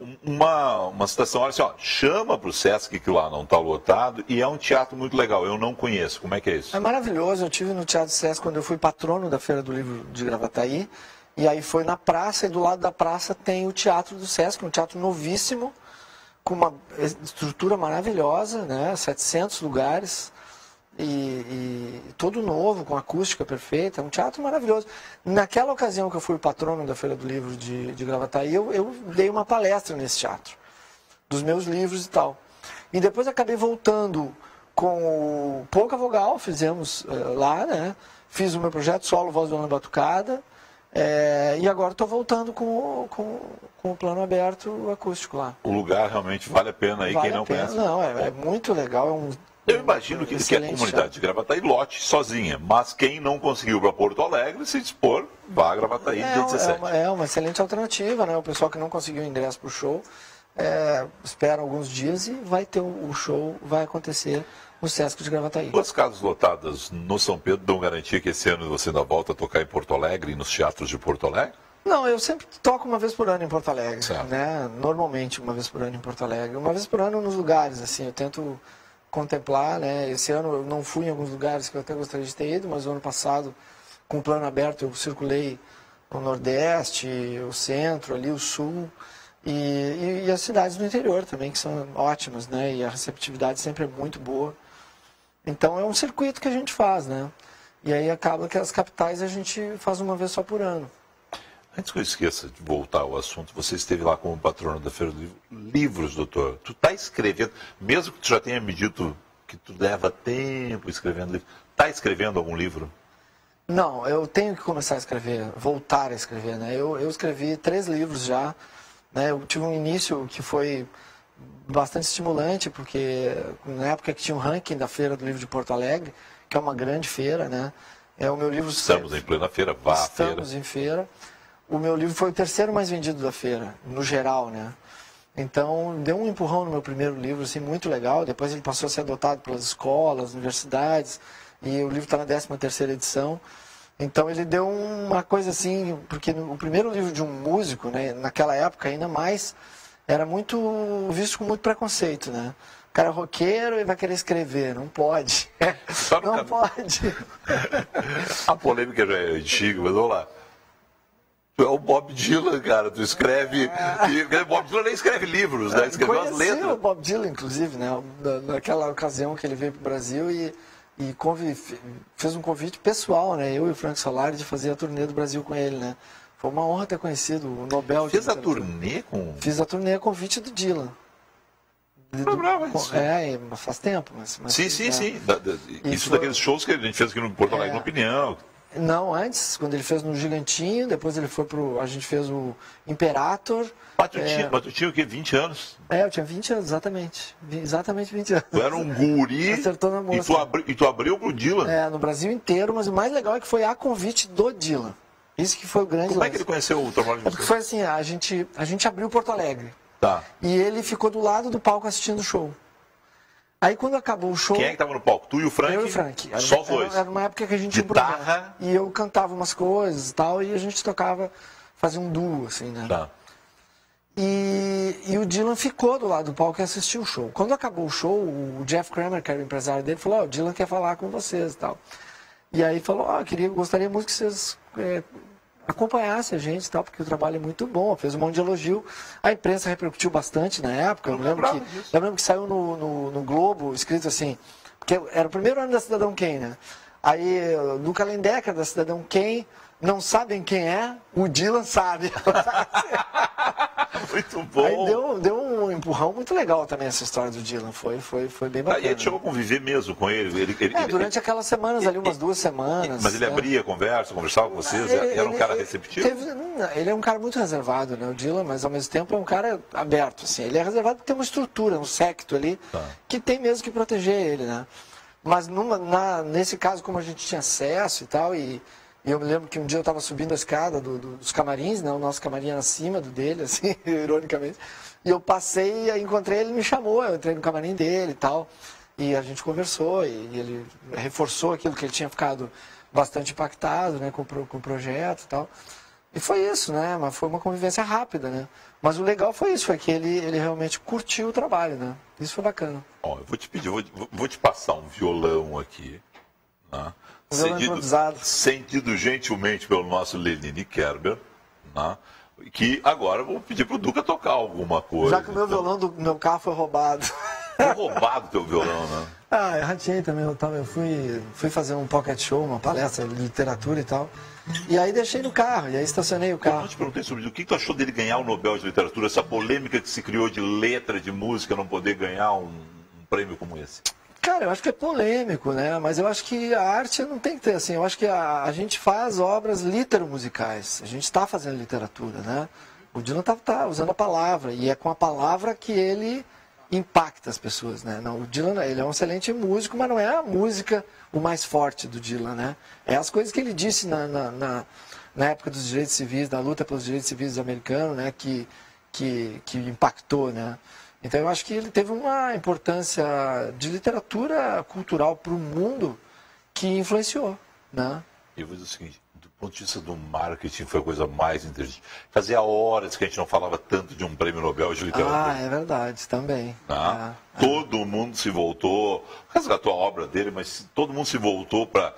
uma, uma citação, olha assim, ó, chama para o Sesc, que lá não está lotado, e é um teatro muito legal, eu não conheço. Como é que é isso? É maravilhoso, eu tive no Teatro Sesc quando eu fui patrono da Feira do Livro de Gravataí, e aí foi na praça, e do lado da praça tem o Teatro do Sesc, um teatro novíssimo, com uma estrutura maravilhosa, né, setecentos lugares, e, e todo novo, com acústica perfeita, é um teatro maravilhoso. Naquela ocasião que eu fui patrono da Feira do Livro de, de Gravataí, eu, eu dei uma palestra nesse teatro, dos meus livros e tal. E depois acabei voltando com o Polka Vogal, fizemos uh, lá, né? Fiz o meu projeto solo, Voz do Ana Batucada, é, e agora estou voltando com, com, com o plano aberto acústico lá. O lugar realmente vale a pena aí, vale quem não pena. conhece. Não, é, é muito legal, é um... Eu imagino que, que a comunidade de Gravataí lote sozinha, mas quem não conseguiu ir para Porto Alegre, se dispor, vá a Gravataí é, dia dezessete. É uma, é uma excelente alternativa, né? O pessoal que não conseguiu ingresso para o show, é, espera alguns dias e vai ter o, o show, vai acontecer no Sesc de Gravataí. Duas casas lotadas no São Pedro dão garantia que esse ano você ainda volta a tocar em Porto Alegre e nos teatros de Porto Alegre? Não, eu sempre toco uma vez por ano em Porto Alegre, certo. né? Normalmente uma vez por ano em Porto Alegre, uma vez por ano nos lugares, assim, eu tento contemplar, né? Esse ano eu não fui em alguns lugares que eu até gostaria de ter ido, mas o ano passado, com o plano aberto, eu circulei o Nordeste, o Centro, ali o Sul, e, e, e as cidades do interior também, que são ótimas, né? E a receptividade sempre é muito boa. Então é um circuito que a gente faz, né? E aí acaba que as capitais a gente faz uma vez só por ano. Antes que eu esqueça de voltar ao assunto, você esteve lá como patrono da Feira do Livro. Livros, doutor. Tu está escrevendo, mesmo que tu já tenha me dito que tu leva tempo escrevendo livro, está escrevendo algum livro? Não, eu tenho que começar a escrever, voltar a escrever, né? Eu, eu escrevi três livros já, né? Eu tive um início que foi bastante estimulante, porque na época que tinha um ranking da Feira do Livro de Porto Alegre, que é uma grande feira, né? É o meu livro... Estamos em plena feira, vá à feira. Estamos em feira. O meu livro foi o terceiro mais vendido da feira, no geral, né? Então, deu um empurrão no meu primeiro livro, assim, muito legal. Depois ele passou a ser adotado pelas escolas, universidades, e o livro está na décima terceira edição. Então, ele deu uma coisa assim, porque o primeiro livro de um músico, né, naquela época ainda mais, era muito visto com muito preconceito, né? O cara é roqueiro e vai querer escrever, não pode. Não caminho. pode. A polêmica já é antiga, mas vamos lá. Tu é o Bob Dylan, cara, tu escreve... E, Bob Dylan nem escreve livros, né? Escreveu as letras. o Bob Dylan, inclusive, né? Naquela ocasião que ele veio para o Brasil e, e convi... fez um convite pessoal, né? Eu e o Frank Solari, de fazer a turnê do Brasil com ele, né? Foi uma honra ter conhecido o Nobel de Fez a literatura. turnê com... Fiz a turnê a convite do Dylan. De, Não, não, do, isso. É, faz tempo. Mas, mas Sim, sim, é. sim. Da, da, isso foi... daqueles shows que a gente fez aqui no Porto Alegre, É. na Opinião. Não, antes, quando ele fez no Gigantinho, depois ele foi pro... A gente fez o Imperator. Mas tu, é... tinha, mas tu tinha o quê? vinte anos? É, eu tinha vinte anos, exatamente. Exatamente vinte anos. Tu era um guri Acertou na e, moça. tu abri, e tu abriu pro Dylan. É, no Brasil inteiro, mas o mais legal é que foi a convite do Dylan. Isso que foi o grande Como lance. é que ele conheceu o trabalho de É porque vocês? foi assim, a gente, a gente abriu Porto Alegre. Tá. E ele ficou do lado do palco assistindo o show. Aí quando acabou o show... Quem é que tava no palco? Tu e o Frank? Eu e o Frank. Era, Só os dois? Era, era uma época que a gente tinha um Guitarra? projeto. E eu cantava umas coisas e tal, e a gente tocava, fazia um duo, assim, né? Tá. E, e o Dylan ficou do lado do palco e assistiu o show. Quando acabou o show, o Jeff Kramer, que era o empresário dele, falou, ó, oh, o Dylan quer falar com vocês e tal. E aí falou, ó, oh, queria, gostaria muito que vocês é, acompanhassem a gente e tal, porque o trabalho é muito bom, fez um monte de elogio. A imprensa repercutiu bastante na época, eu me lembro que, eu lembro que saiu no, no, no Globo, escrito assim, porque era o primeiro ano da Cidadão Kane, né? Aí, no calendário da Cidadão Kane, não sabem quem é, o Dylan sabe. Muito bom. Aí deu, deu um empurrão muito legal também essa história do Dylan, foi, foi, foi bem bacana. Aí ele chegou a conviver mesmo com ele? ele, ele é, durante ele, aquelas semanas ali, umas duas semanas. Mas ele né? abria a conversa, conversava com vocês? Ele, era um cara ele, receptivo? Teve, ele é um cara muito reservado, né, o Dylan, mas ao mesmo tempo é um cara aberto, assim. Ele é reservado porque tem uma estrutura, um séquito ali, tá, que tem mesmo que proteger ele, né? Mas numa, na, nesse caso, como a gente tinha acesso e tal, e... E eu me lembro que um dia eu estava subindo a escada do, do, dos camarins, né? O nosso camarim era acima do dele, assim, ironicamente. E eu passei e encontrei ele, me chamou, eu entrei no camarim dele e tal. E a gente conversou e, e ele reforçou aquilo que ele tinha ficado bastante impactado, né? Com, com o projeto e tal. E foi isso, né? Mas foi uma convivência rápida, né? Mas o legal foi isso, foi que ele, ele realmente curtiu o trabalho, né? Isso foi bacana. Ó, eu vou te pedir, vou, vou te passar um violão aqui, né? Cedido, cedido gentilmente pelo nosso Lenine Kerber, né? Que agora eu vou pedir pro Duca tocar alguma coisa. Já que o meu então. violão do meu carro foi roubado. Foi roubado o teu violão, né? Ah, eu rateei também, eu, tava, eu fui, fui fazer um pocket show, uma palestra de literatura e tal. E aí deixei no carro, e aí estacionei o carro. Eu não te perguntei sobre isso. O que tu achou dele ganhar o Nobel de Literatura? Essa polêmica que se criou de letra, de música, não poder ganhar um, um prêmio como esse? Cara, eu acho que é polêmico, né? Mas eu acho que a arte não tem que ter, assim, eu acho que a, a gente faz obras litero-musicais, a gente está fazendo literatura, né? O Dylan tá, tá usando a palavra, e é com a palavra que ele impacta as pessoas, né? Não, o Dylan, ele é um excelente músico, mas não é a música o mais forte do Dylan, né? É as coisas que ele disse na, na, na, na época dos direitos civis, da luta pelos direitos civis americanos, né? Que, que, que impactou, né? Então eu acho que ele teve uma importância de literatura cultural para o mundo que influenciou, né? Eu vou dizer o seguinte, do ponto de vista do marketing foi a coisa mais interessante. Fazia horas que a gente não falava tanto de um prêmio Nobel de literatura. Ah, é verdade, também. Tá? É, todo é. mundo se voltou, resgatou a obra dele, mas todo mundo se voltou para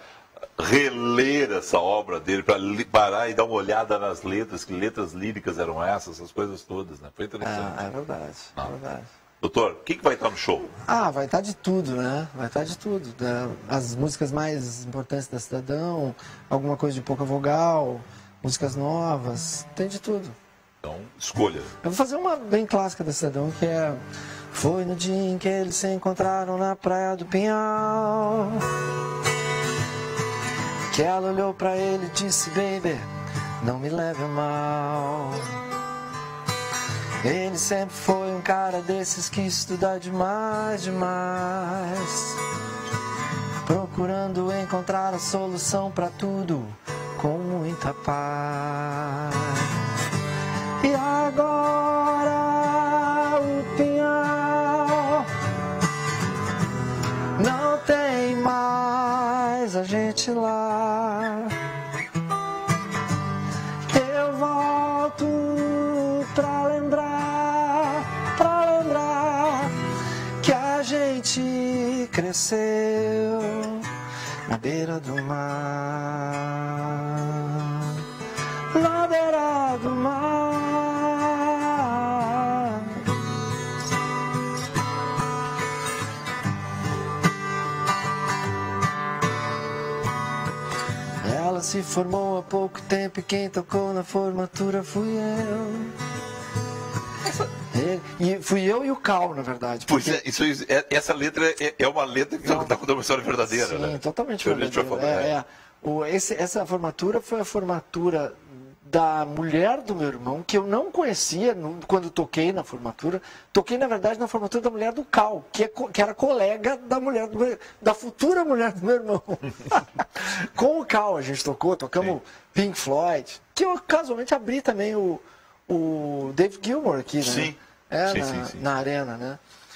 reler essa obra dele, para parar e dar uma olhada nas letras, que letras líricas eram essas, essas coisas todas, né? Foi interessante. É, é verdade, ah. é verdade. Doutor, o que, que vai estar no show? Ah, vai estar de tudo, né? Vai estar de tudo. As músicas mais importantes da Cidadão, alguma coisa de pouca vogal, músicas novas, tem de tudo. Então, escolha. Eu vou fazer uma bem clássica da Cidadão, que é... Foi no dia em que eles se encontraram na praia do Pinhal, que ela olhou pra ele e disse, baby, não me leve a mal. Ele sempre foi um cara desses que estuda demais, demais, procurando encontrar a solução pra tudo com muita paz. E agora o Pinhal não tem mais a gente lá. Eu volto pra lembrar, pra lembrar que a gente cresceu na beira do mar, na beira do mar. Ela se formou há pouco tempo e quem tocou na formatura fui eu. E fui eu e o Cal, na verdade. Pois é, isso, é, essa letra é, é uma letra que está contando uma história verdadeira, sim, né? Sim, totalmente então, verdadeira. É, é. O, esse, essa formatura foi a formatura da mulher do meu irmão, que eu não conhecia no, quando toquei na formatura. Toquei, na verdade, na formatura da mulher do Cal, que, é, que era colega da mulher do meu, da futura mulher do meu irmão. Com o Cal a gente tocou, tocamos sim. Pink Floyd, que eu casualmente abri também o, o Dave Gilmour aqui, né? Sim. É, sim, na, sim, sim. na arena, né?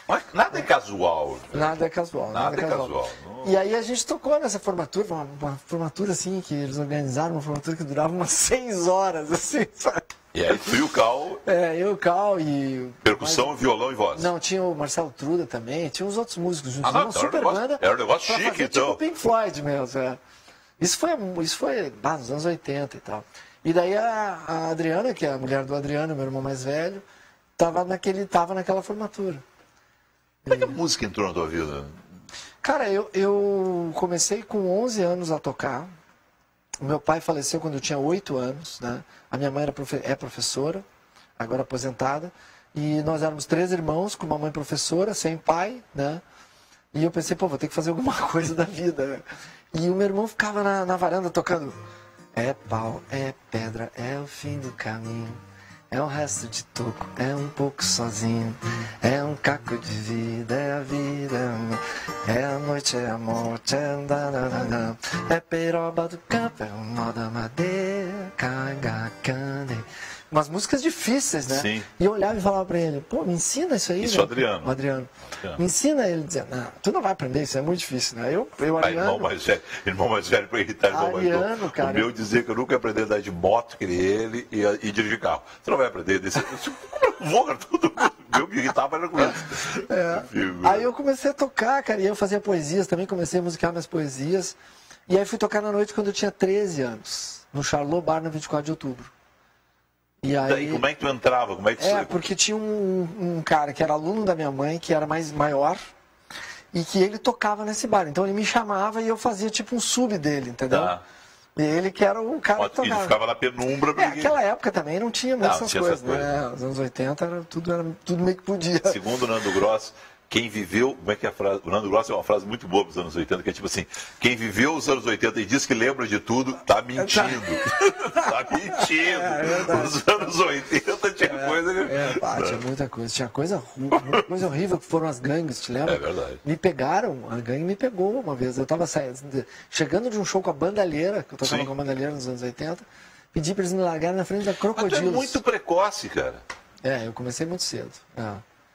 Mas nada é casual. Nada é casual. Nada, nada é casual. casual. E aí a gente tocou nessa formatura, uma, uma formatura assim, que eles organizaram, uma formatura que durava umas seis horas, assim, sabe? E aí tu e o Cal... É, eu, o Cal e... Percussão, mas... violão e voz. Não, tinha o Marcelo Truda também, tinha uns outros músicos juntos. Ah, não, uma então super era um negócio, banda. era um negócio pra chique, fazer, então. Tipo Pink Floyd mesmo, é. Isso foi, isso foi ah, nos anos oitenta e tal. E daí a, a Adriana, que é a mulher do Adriano, meu irmão mais velho, tava, naquele, tava naquela formatura. Como é que a música entrou na tua vida? Cara, eu, eu comecei com onze anos a tocar. O meu pai faleceu quando eu tinha oito anos, né? A minha mãe era profe é professora, agora aposentada. E nós éramos três irmãos, com uma mãe professora, sem pai, né? E eu pensei, pô, vou ter que fazer alguma coisa da vida, né? E o meu irmão ficava na, na varanda tocando. É pau, é pedra, é o fim do caminho. É um resto de toco, é um pouco sozinho. É um caco de vida, é a vida. É a noite, é a morte, é andanana. É peroba do campo, é o nó da madeira. Cagacane. Umas músicas difíceis, né? Sim. E eu olhava e falava pra ele, pô, me ensina isso aí. Isso, né? Adriano. O Adriano. Adriano. Me ensina ele, dizendo, não, tu não vai aprender, isso é muito difícil, né? Eu, eu Ah, Adriano... irmão mais velho, irmão mais velho para irritar irmão mais Adriano, novo. cara. O meu dizer que eu nunca ia aprender a andar de moto, que nem ele, e, e dirigir carro. Você não vai aprender desse... Vou, cara, tudo. Meu que irritava era com isso. É. Aí eu comecei a tocar, cara, e eu fazia poesias também, comecei a musicar minhas poesias. E aí fui tocar na noite quando eu tinha treze anos, no Charlot Bar, na vinte e quatro de outubro. E aí... Daí, como é que tu entrava? Como é que É, tu... porque tinha um, um cara que era aluno da minha mãe, que era mais maior, e que ele tocava nesse bar. Então ele me chamava e eu fazia tipo um sub dele, entendeu? Tá. E ele que era o cara que Ele tocava. ficava na penumbra. É, Porque... aquela época também não tinha muitas Não, essas tinha coisas, essas coisas. né? Nos anos oitenta era tudo, era tudo meio que podia. Segundo o Nando Gross, quem viveu, como é que é a frase? O Nando Gross é uma frase muito boa dos anos oitenta, que é tipo assim, quem viveu os anos oitenta e diz que lembra de tudo, tá mentindo. tá mentindo. É, Os anos oitenta tinha É, coisa que... é, pá, tinha muita coisa. Tinha coisa, ru- muita coisa horrível que foram as gangues, te lembra? É verdade. Me pegaram, a gangue me pegou uma vez. Eu tava saindo, chegando de um show com a Bandalheira, que eu tocava Sim. com a Bandalheira nos anos oitenta, pedi pra eles me largarem na frente da Mas tu é Crocodilos. muito precoce, cara. É, eu comecei muito cedo. É.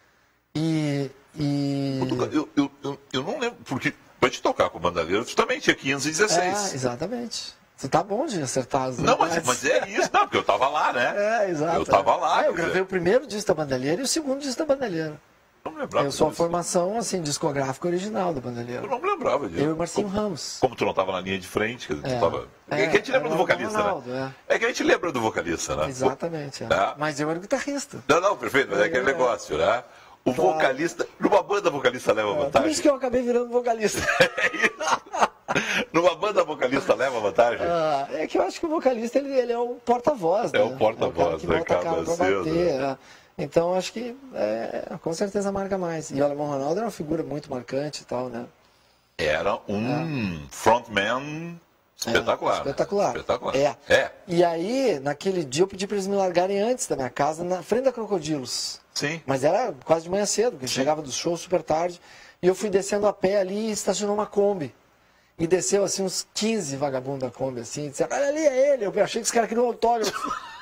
E... e... Eu, eu, eu, eu não lembro, porque pra te tocar com o Bandalheira, tu também tinha quinze e É, dezesseis. exatamente. Você tá bom de acertar as Não, mas, idades. mas é isso, não, porque eu tava lá, né? É, exato. Eu tava lá. É, eu quer gravei dizer, o primeiro disco da Bandalheira e o segundo disco da Bandalheira. não me lembrava Eu sou a disso. formação, assim, discográfica original da Bandalheira. Eu não me lembrava disso. Eu e o Marcinho como, Ramos. Como tu não tava na linha de frente, quer dizer, É. tu tava... É, É, que a gente lembra era do o vocalista, Ronaldo, né? É. que a gente lembra do vocalista, né? Exatamente. É. É. Mas eu era o guitarrista. Não, não, perfeito, mas é aquele É. negócio, né? O vocalista... Numa banda, vocalista leva É, por vantagem. isso que eu acabei virando vocalista. É isso. Numa banda, vocalista leva vantagem. Ah, é que eu acho que o vocalista ele, ele é o porta-voz. É né? o porta-voz, é o né? cara que bota a cara pra Acaba sendo. bater. É. Então acho que é, com certeza marca mais. E o Alemão Ronaldo era uma figura muito marcante e tal, né? Era um frontman espetacular. É, espetacular. Espetacular. É. É. E aí, naquele dia eu pedi para eles me largarem antes da minha casa, na frente da Crocodilos. Sim. Mas era quase de manhã cedo, porque chegava do show super tarde. E eu fui descendo a pé ali e estacionou uma Kombi. E desceu assim uns quinze vagabundos da Kombi, assim, e disseram, olha ali, é ele. Eu achei que os caras queriam um autógrafo.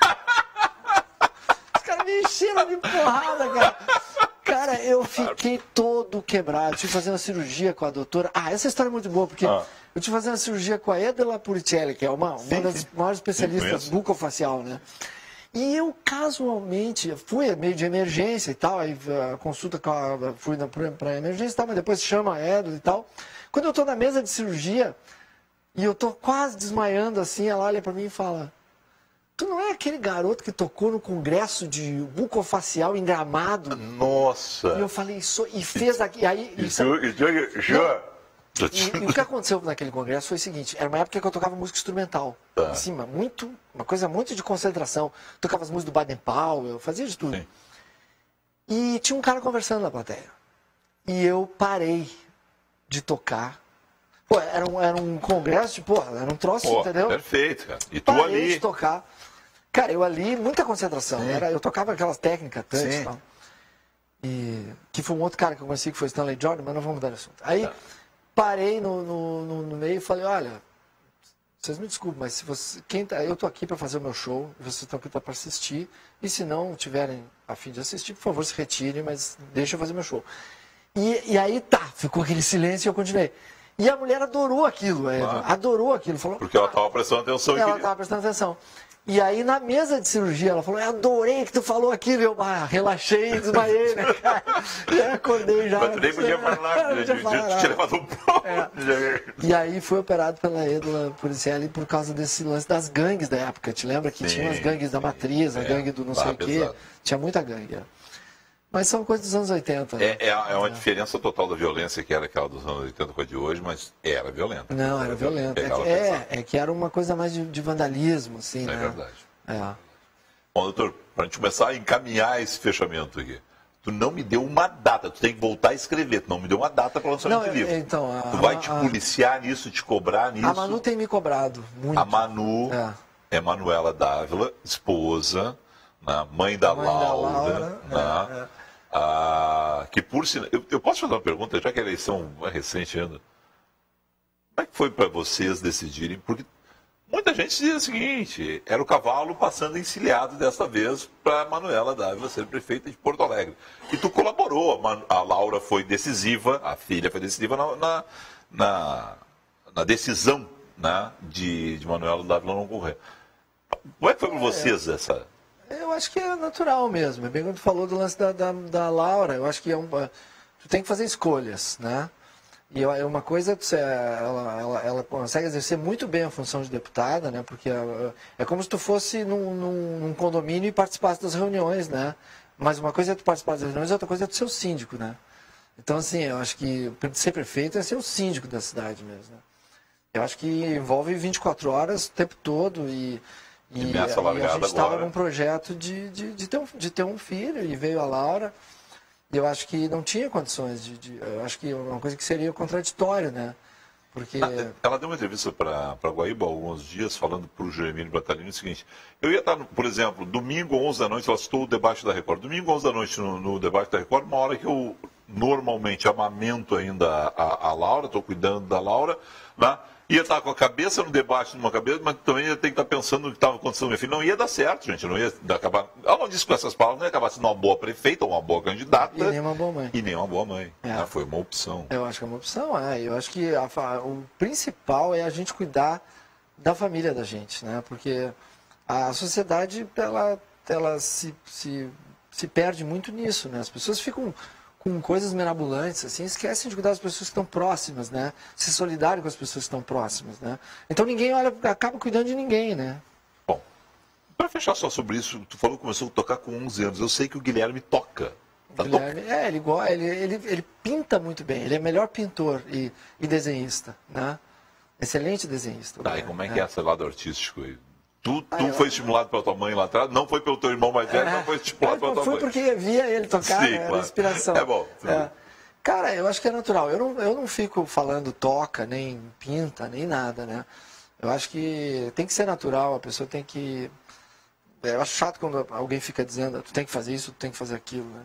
Os caras me encheram de porrada, cara. Cara, eu fiquei todo quebrado. Tive que fazer uma cirurgia com a doutora. Ah, essa história é muito boa, porque Ah. eu tive que fazer uma cirurgia com a Edela Puricelli, que é uma, uma Sim, das sim. maiores especialistas conheço. bucofacial, né? E eu casualmente fui meio de emergência e tal, aí a consulta com a, fui para emergência e tal, mas depois chama a Edela e tal. Quando eu tô na mesa de cirurgia e eu tô quase desmaiando assim, ela olha para mim e fala: tu não é aquele garoto que tocou no congresso de bucofacial em Gramado? Nossa. E eu falei isso e fez aqui, aí E isso, tu- e tu- e tu- e, e o que aconteceu naquele congresso foi o seguinte, era uma época que eu tocava música instrumental, Tá. em cima, muito, uma coisa muito de concentração. Tocava as músicas do Baden Powell, eu fazia de tudo. Sim. E tinha um cara conversando na plateia. E eu parei de tocar. Pô, era um, era um congresso, de, porra, era um troço, Pô, entendeu? perfeito, cara. E tu Parei ali. de tocar. Cara, eu ali, muita concentração. Era, eu tocava aquelas técnicas, touch Sim. e tal. E, que foi um outro cara que eu conheci, que foi Stanley Jordan, mas não vamos mudar de assunto. Aí, Tá. parei no, no, no, no meio e falei, olha, vocês me desculpem, mas se você, quem tá, eu tô aqui para fazer o meu show, e vocês estão aqui para assistir, e se não tiverem a fim de assistir, por favor, se retirem, mas deixa eu fazer meu show. E, e aí tá, ficou aquele silêncio e eu continuei. E a mulher adorou aquilo, a Edna, Ah. adorou aquilo. Falou, Porque ela estava prestando atenção e ela queria... estava prestando atenção. E aí, na mesa de cirurgia, ela falou, eu adorei que tu falou aquilo. Eu ah, relaxei e desmaiei, né, cara? E aí acordei já. Mas tu nem podia falar, Não podia né? falar Tu tinha levado um pau. É. E aí fui operado pela Edla Puricelli por causa desse lance das gangues da época. Te lembra que Sim, tinha as gangues da sim. matriz, a É. gangue do não Ah, sei o quê. pesado. Tinha muita gangue. é. Mas são coisas dos anos oitenta. né? É, é, é uma diferença total da violência que era aquela dos anos oitenta com a de hoje, mas era violenta. Não, era violento. É, Pegava que- é, pesado. é que era uma coisa mais de, de vandalismo, assim, É né? verdade. É. Bom, doutor, para a gente começar a encaminhar esse fechamento aqui, tu não me deu uma data, tu tem que voltar a escrever, tu não me deu uma data para o lançamento Não, de livro. então, a- tu vai a- te a- policiar nisso, te cobrar nisso. A Manu tem me cobrado muito. A Manu É. é Manuela Dávila, esposa, né, mãe da Mãe da Laura, Laura, né, é, é. ah, que por sinal... Eu, eu posso fazer uma pergunta, já que a eleição é recente ainda. Como é que foi para vocês decidirem? Porque muita gente dizia o seguinte, era o cavalo passando encilhado desta vez para Manuela Dávila ser prefeita de Porto Alegre. E tu colaborou, a, Man- a Laura foi decisiva, a filha foi decisiva na, na, na, na decisão, né, de, de Manuela Dávila não correr. Como é que foi para vocês essa... Eu acho que é natural mesmo. É bem quando tu falou do lance da, da, da Laura. Eu acho que é um, tu tem que fazer escolhas, né? E é uma coisa, tu- ela, ela, ela consegue exercer muito bem a função de deputada, né? Porque é, é como se tu fosse num, num, num condomínio e participasse das reuniões, né? Mas uma coisa é tu participar das reuniões, outra coisa é tu ser o síndico, né? Então, assim, eu acho que ser prefeito é ser o síndico da cidade mesmo, né? Eu acho que envolve vinte e quatro horas o tempo todo e... E, E nessa e a largada gente estava agora. num projeto de, de, de, ter um, de ter um filho e veio a Laura. E eu acho que não tinha condições de, de. Eu acho que é uma coisa que seria contraditório, né? Porque. Ela deu uma entrevista para a Guaíba há alguns dias, falando para o Jeremílio Batalhini o seguinte: eu ia estar, no- por exemplo, domingo, onze da noite, ela citou o debate da Record. Domingo, onze da noite, no, no debate da Record, uma hora que eu normalmente amamento ainda a, a Laura, estou cuidando da Laura, né? Ia estar com a cabeça no debate, numa cabeça, mas também ia ter que estar pensando no que estava acontecendo com minha filha. Não ia dar certo, gente. Não ia acabar. Ela não disse com essas palavras, não ia acabar sendo uma boa prefeita, uma boa candidata. E nem uma boa mãe. E nem uma boa mãe. É. né? Foi uma opção. Eu acho que é uma opção, é. Eu acho que a fa- o principal é a gente cuidar da família da gente, né? Porque a sociedade, ela, ela se, se, se perde muito nisso, né? As pessoas ficam com coisas mirabolantes, assim, esquecem de cuidar das pessoas que estão próximas, né? Ser solidário com as pessoas que estão próximas, né? Então ninguém olha, acaba cuidando de ninguém, né? Bom, para fechar só sobre isso, tu falou que começou a tocar com onze anos. Eu sei que o Guilherme toca. Tá Guilherme, é, ele, go- ele, ele, ele pinta muito bem, ele é melhor pintor e, e desenhista, né? Excelente desenhista. Tá, e como é que é esse lado artístico aí? Tu, tu Ah, eu- foi estimulado pela tua mãe lá atrás? Não foi pelo teu irmão mais velho, não foi estimulado pela tua Foi mãe. porque via ele tocar, Sim, né? Era claro. inspiração. É bom, tudo bem. Cara, eu acho que é natural. Eu não, eu não fico falando toca, nem pinta, nem nada, né? Eu acho que tem que ser natural, a pessoa tem que... Eu acho chato quando alguém fica dizendo, tu tem que fazer isso, tu tem que fazer aquilo, né?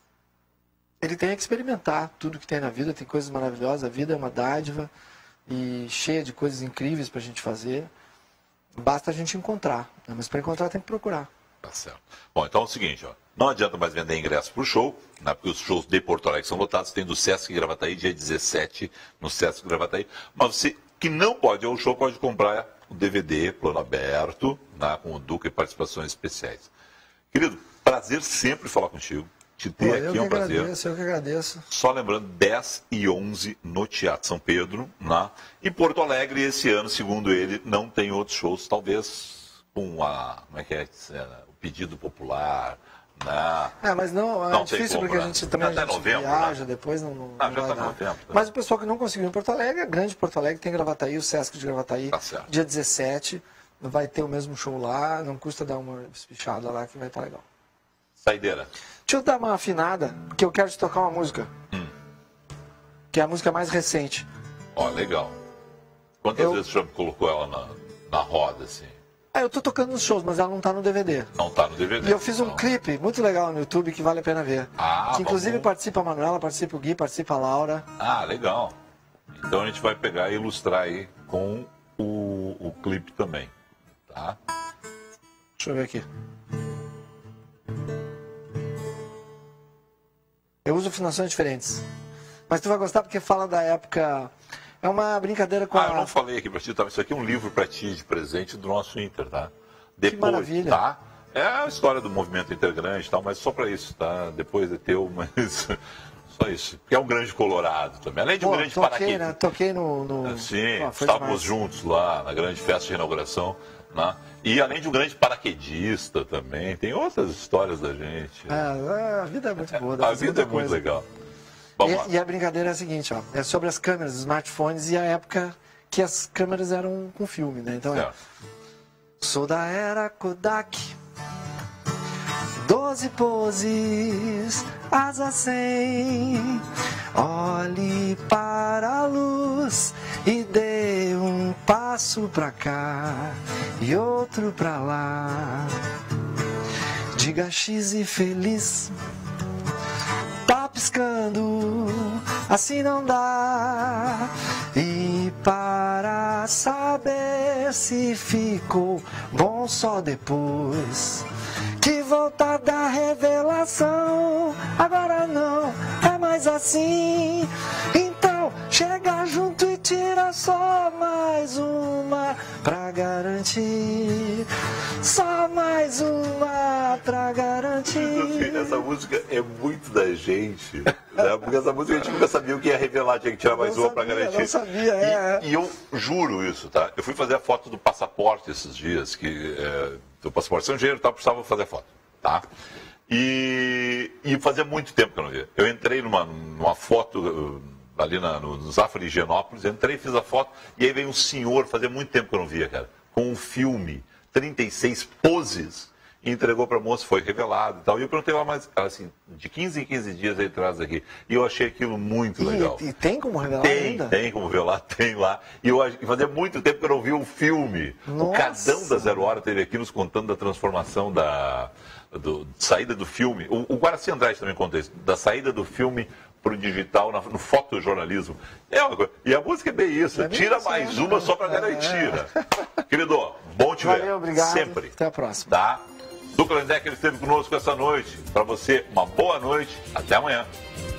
Ele tem que experimentar tudo que tem na vida, tem coisas maravilhosas, a vida é uma dádiva e cheia de coisas incríveis pra gente fazer. Basta a gente encontrar, né? Mas para encontrar tem que procurar. Tá certo. Bom, então é o seguinte, ó. Não adianta mais vender ingresso pro show, né, porque os shows de Porto Alegre são lotados. Tem do Sesc Gravataí, dia dezessete, no Sesc Gravataí. Mas você que não pode ir ao show, pode comprar o D V D, plano aberto, né, com o Duca e participações especiais. Querido, prazer sempre falar contigo. Te ter Pô, eu aqui que é um prazer. agradeço, eu que agradeço. Só lembrando, dez e onze no Teatro São Pedro, né? E Porto Alegre esse ano, segundo ele, não tem outros shows, talvez com a, como é que é, o pedido popular, né? É, mas não, é Não tem difícil como, porque né? a gente também Até a gente novembro, viaja, né? depois não, não, Ah, não já vai tá dar. novembro, tá. Mas o pessoal que não conseguiu em Porto Alegre, a grande Porto Alegre tem Gravataí, o Sesc de Gravataí, Tá certo. dia dezessete, vai ter o mesmo show lá, não custa dar uma espichada lá que vai estar legal. Saideira. Deixa eu dar uma afinada, que eu quero te tocar uma música, Hum. que é a música mais recente. Ó, legal. Quantas Eu- vezes o senhor colocou ela na, na roda, assim? Ah, eu tô tocando nos shows, mas ela não tá no D V D. Não tá no D V D. E eu fiz um então. clipe muito legal no YouTube que vale a pena ver. Ah, que inclusive vamos. participa a Manuela, participa o Gui, participa a Laura. Ah, legal. Então a gente vai pegar e ilustrar aí com o, o clipe também, tá? Deixa eu ver aqui. Eu uso afinações diferentes. Mas tu vai gostar porque fala da época... É uma brincadeira com ah, a... eu não falei aqui pra ti, tá? Isso aqui é um livro pra ti de presente do nosso Inter, tá? Depois, que maravilha. Tá? É a história do movimento Intergrande e tal, mas só pra isso, tá? Depois é teu, mas... Só isso. Porque é um grande colorado também. Além de um Pô, grande toquei, paraquedista. né? Toquei no... no... Sim, Pô, foi estávamos demais. juntos lá na grande festa de inauguração. Né? E além de um grande paraquedista também. Tem outras histórias da gente. É, a vida é muito boa. dá A pra fazer vida é muita muito coisa. legal. Vamos lá. E, e a brincadeira é a seguinte, ó, é sobre as câmeras, os smartphones e a época que as câmeras eram com filme, né? Então é, Certo. sou da era Kodak, doze poses, asa cem, olhe para a luz e dê um passo pra cá e outro pra lá, diga X e feliz. Tá piscando, assim não dá. E para saber se ficou bom só depois que voltar da revelação. Agora não é mais assim. Então chega junto e tira só mais uma pra garantir. Só mais uma pra garantir. Essa música é muito da gente, né? Porque essa música a gente nunca sabia o que ia revelar, tinha que tirar mais Não uma pra sabia, garantir. não sabia, é. E, e eu juro isso, tá? Eu fui fazer a foto do passaporte esses dias, que é, do passaporte estrangeiro, tá? Precisava fazer a foto, tá? E, e fazia muito tempo que eu não via. Eu entrei numa, numa foto uh, ali na, no, no Zafra de Higienópolis, entrei, fiz a foto, e aí veio um senhor, fazia muito tempo que eu não via, cara, com um filme, trinta e seis poses, e entregou para a moça, foi revelado e tal. E eu perguntei lá, mais assim, de quinze em quinze dias aí atrás aqui. E eu achei aquilo muito legal. E, e tem como revelar Tem, ainda? tem como revelar, tem lá. E eu ach- fazia muito tempo que eu não vi um filme. Nossa. O Cadão da Zero Hora teve aqui nos contando da transformação da do, saída do filme. O, o Guaraci Andrade também conta isso, da saída do filme para o digital, na, no fotojornalismo. É uma coisa. E a música é bem isso. É bem Tira isso, mais é. uma só para garantir. Né? Querido, bom te ver. Valeu, obrigado. Sempre. Até a próxima. Tá? Ducla Lendecker esteve conosco essa noite. Para você, uma boa noite. Até amanhã.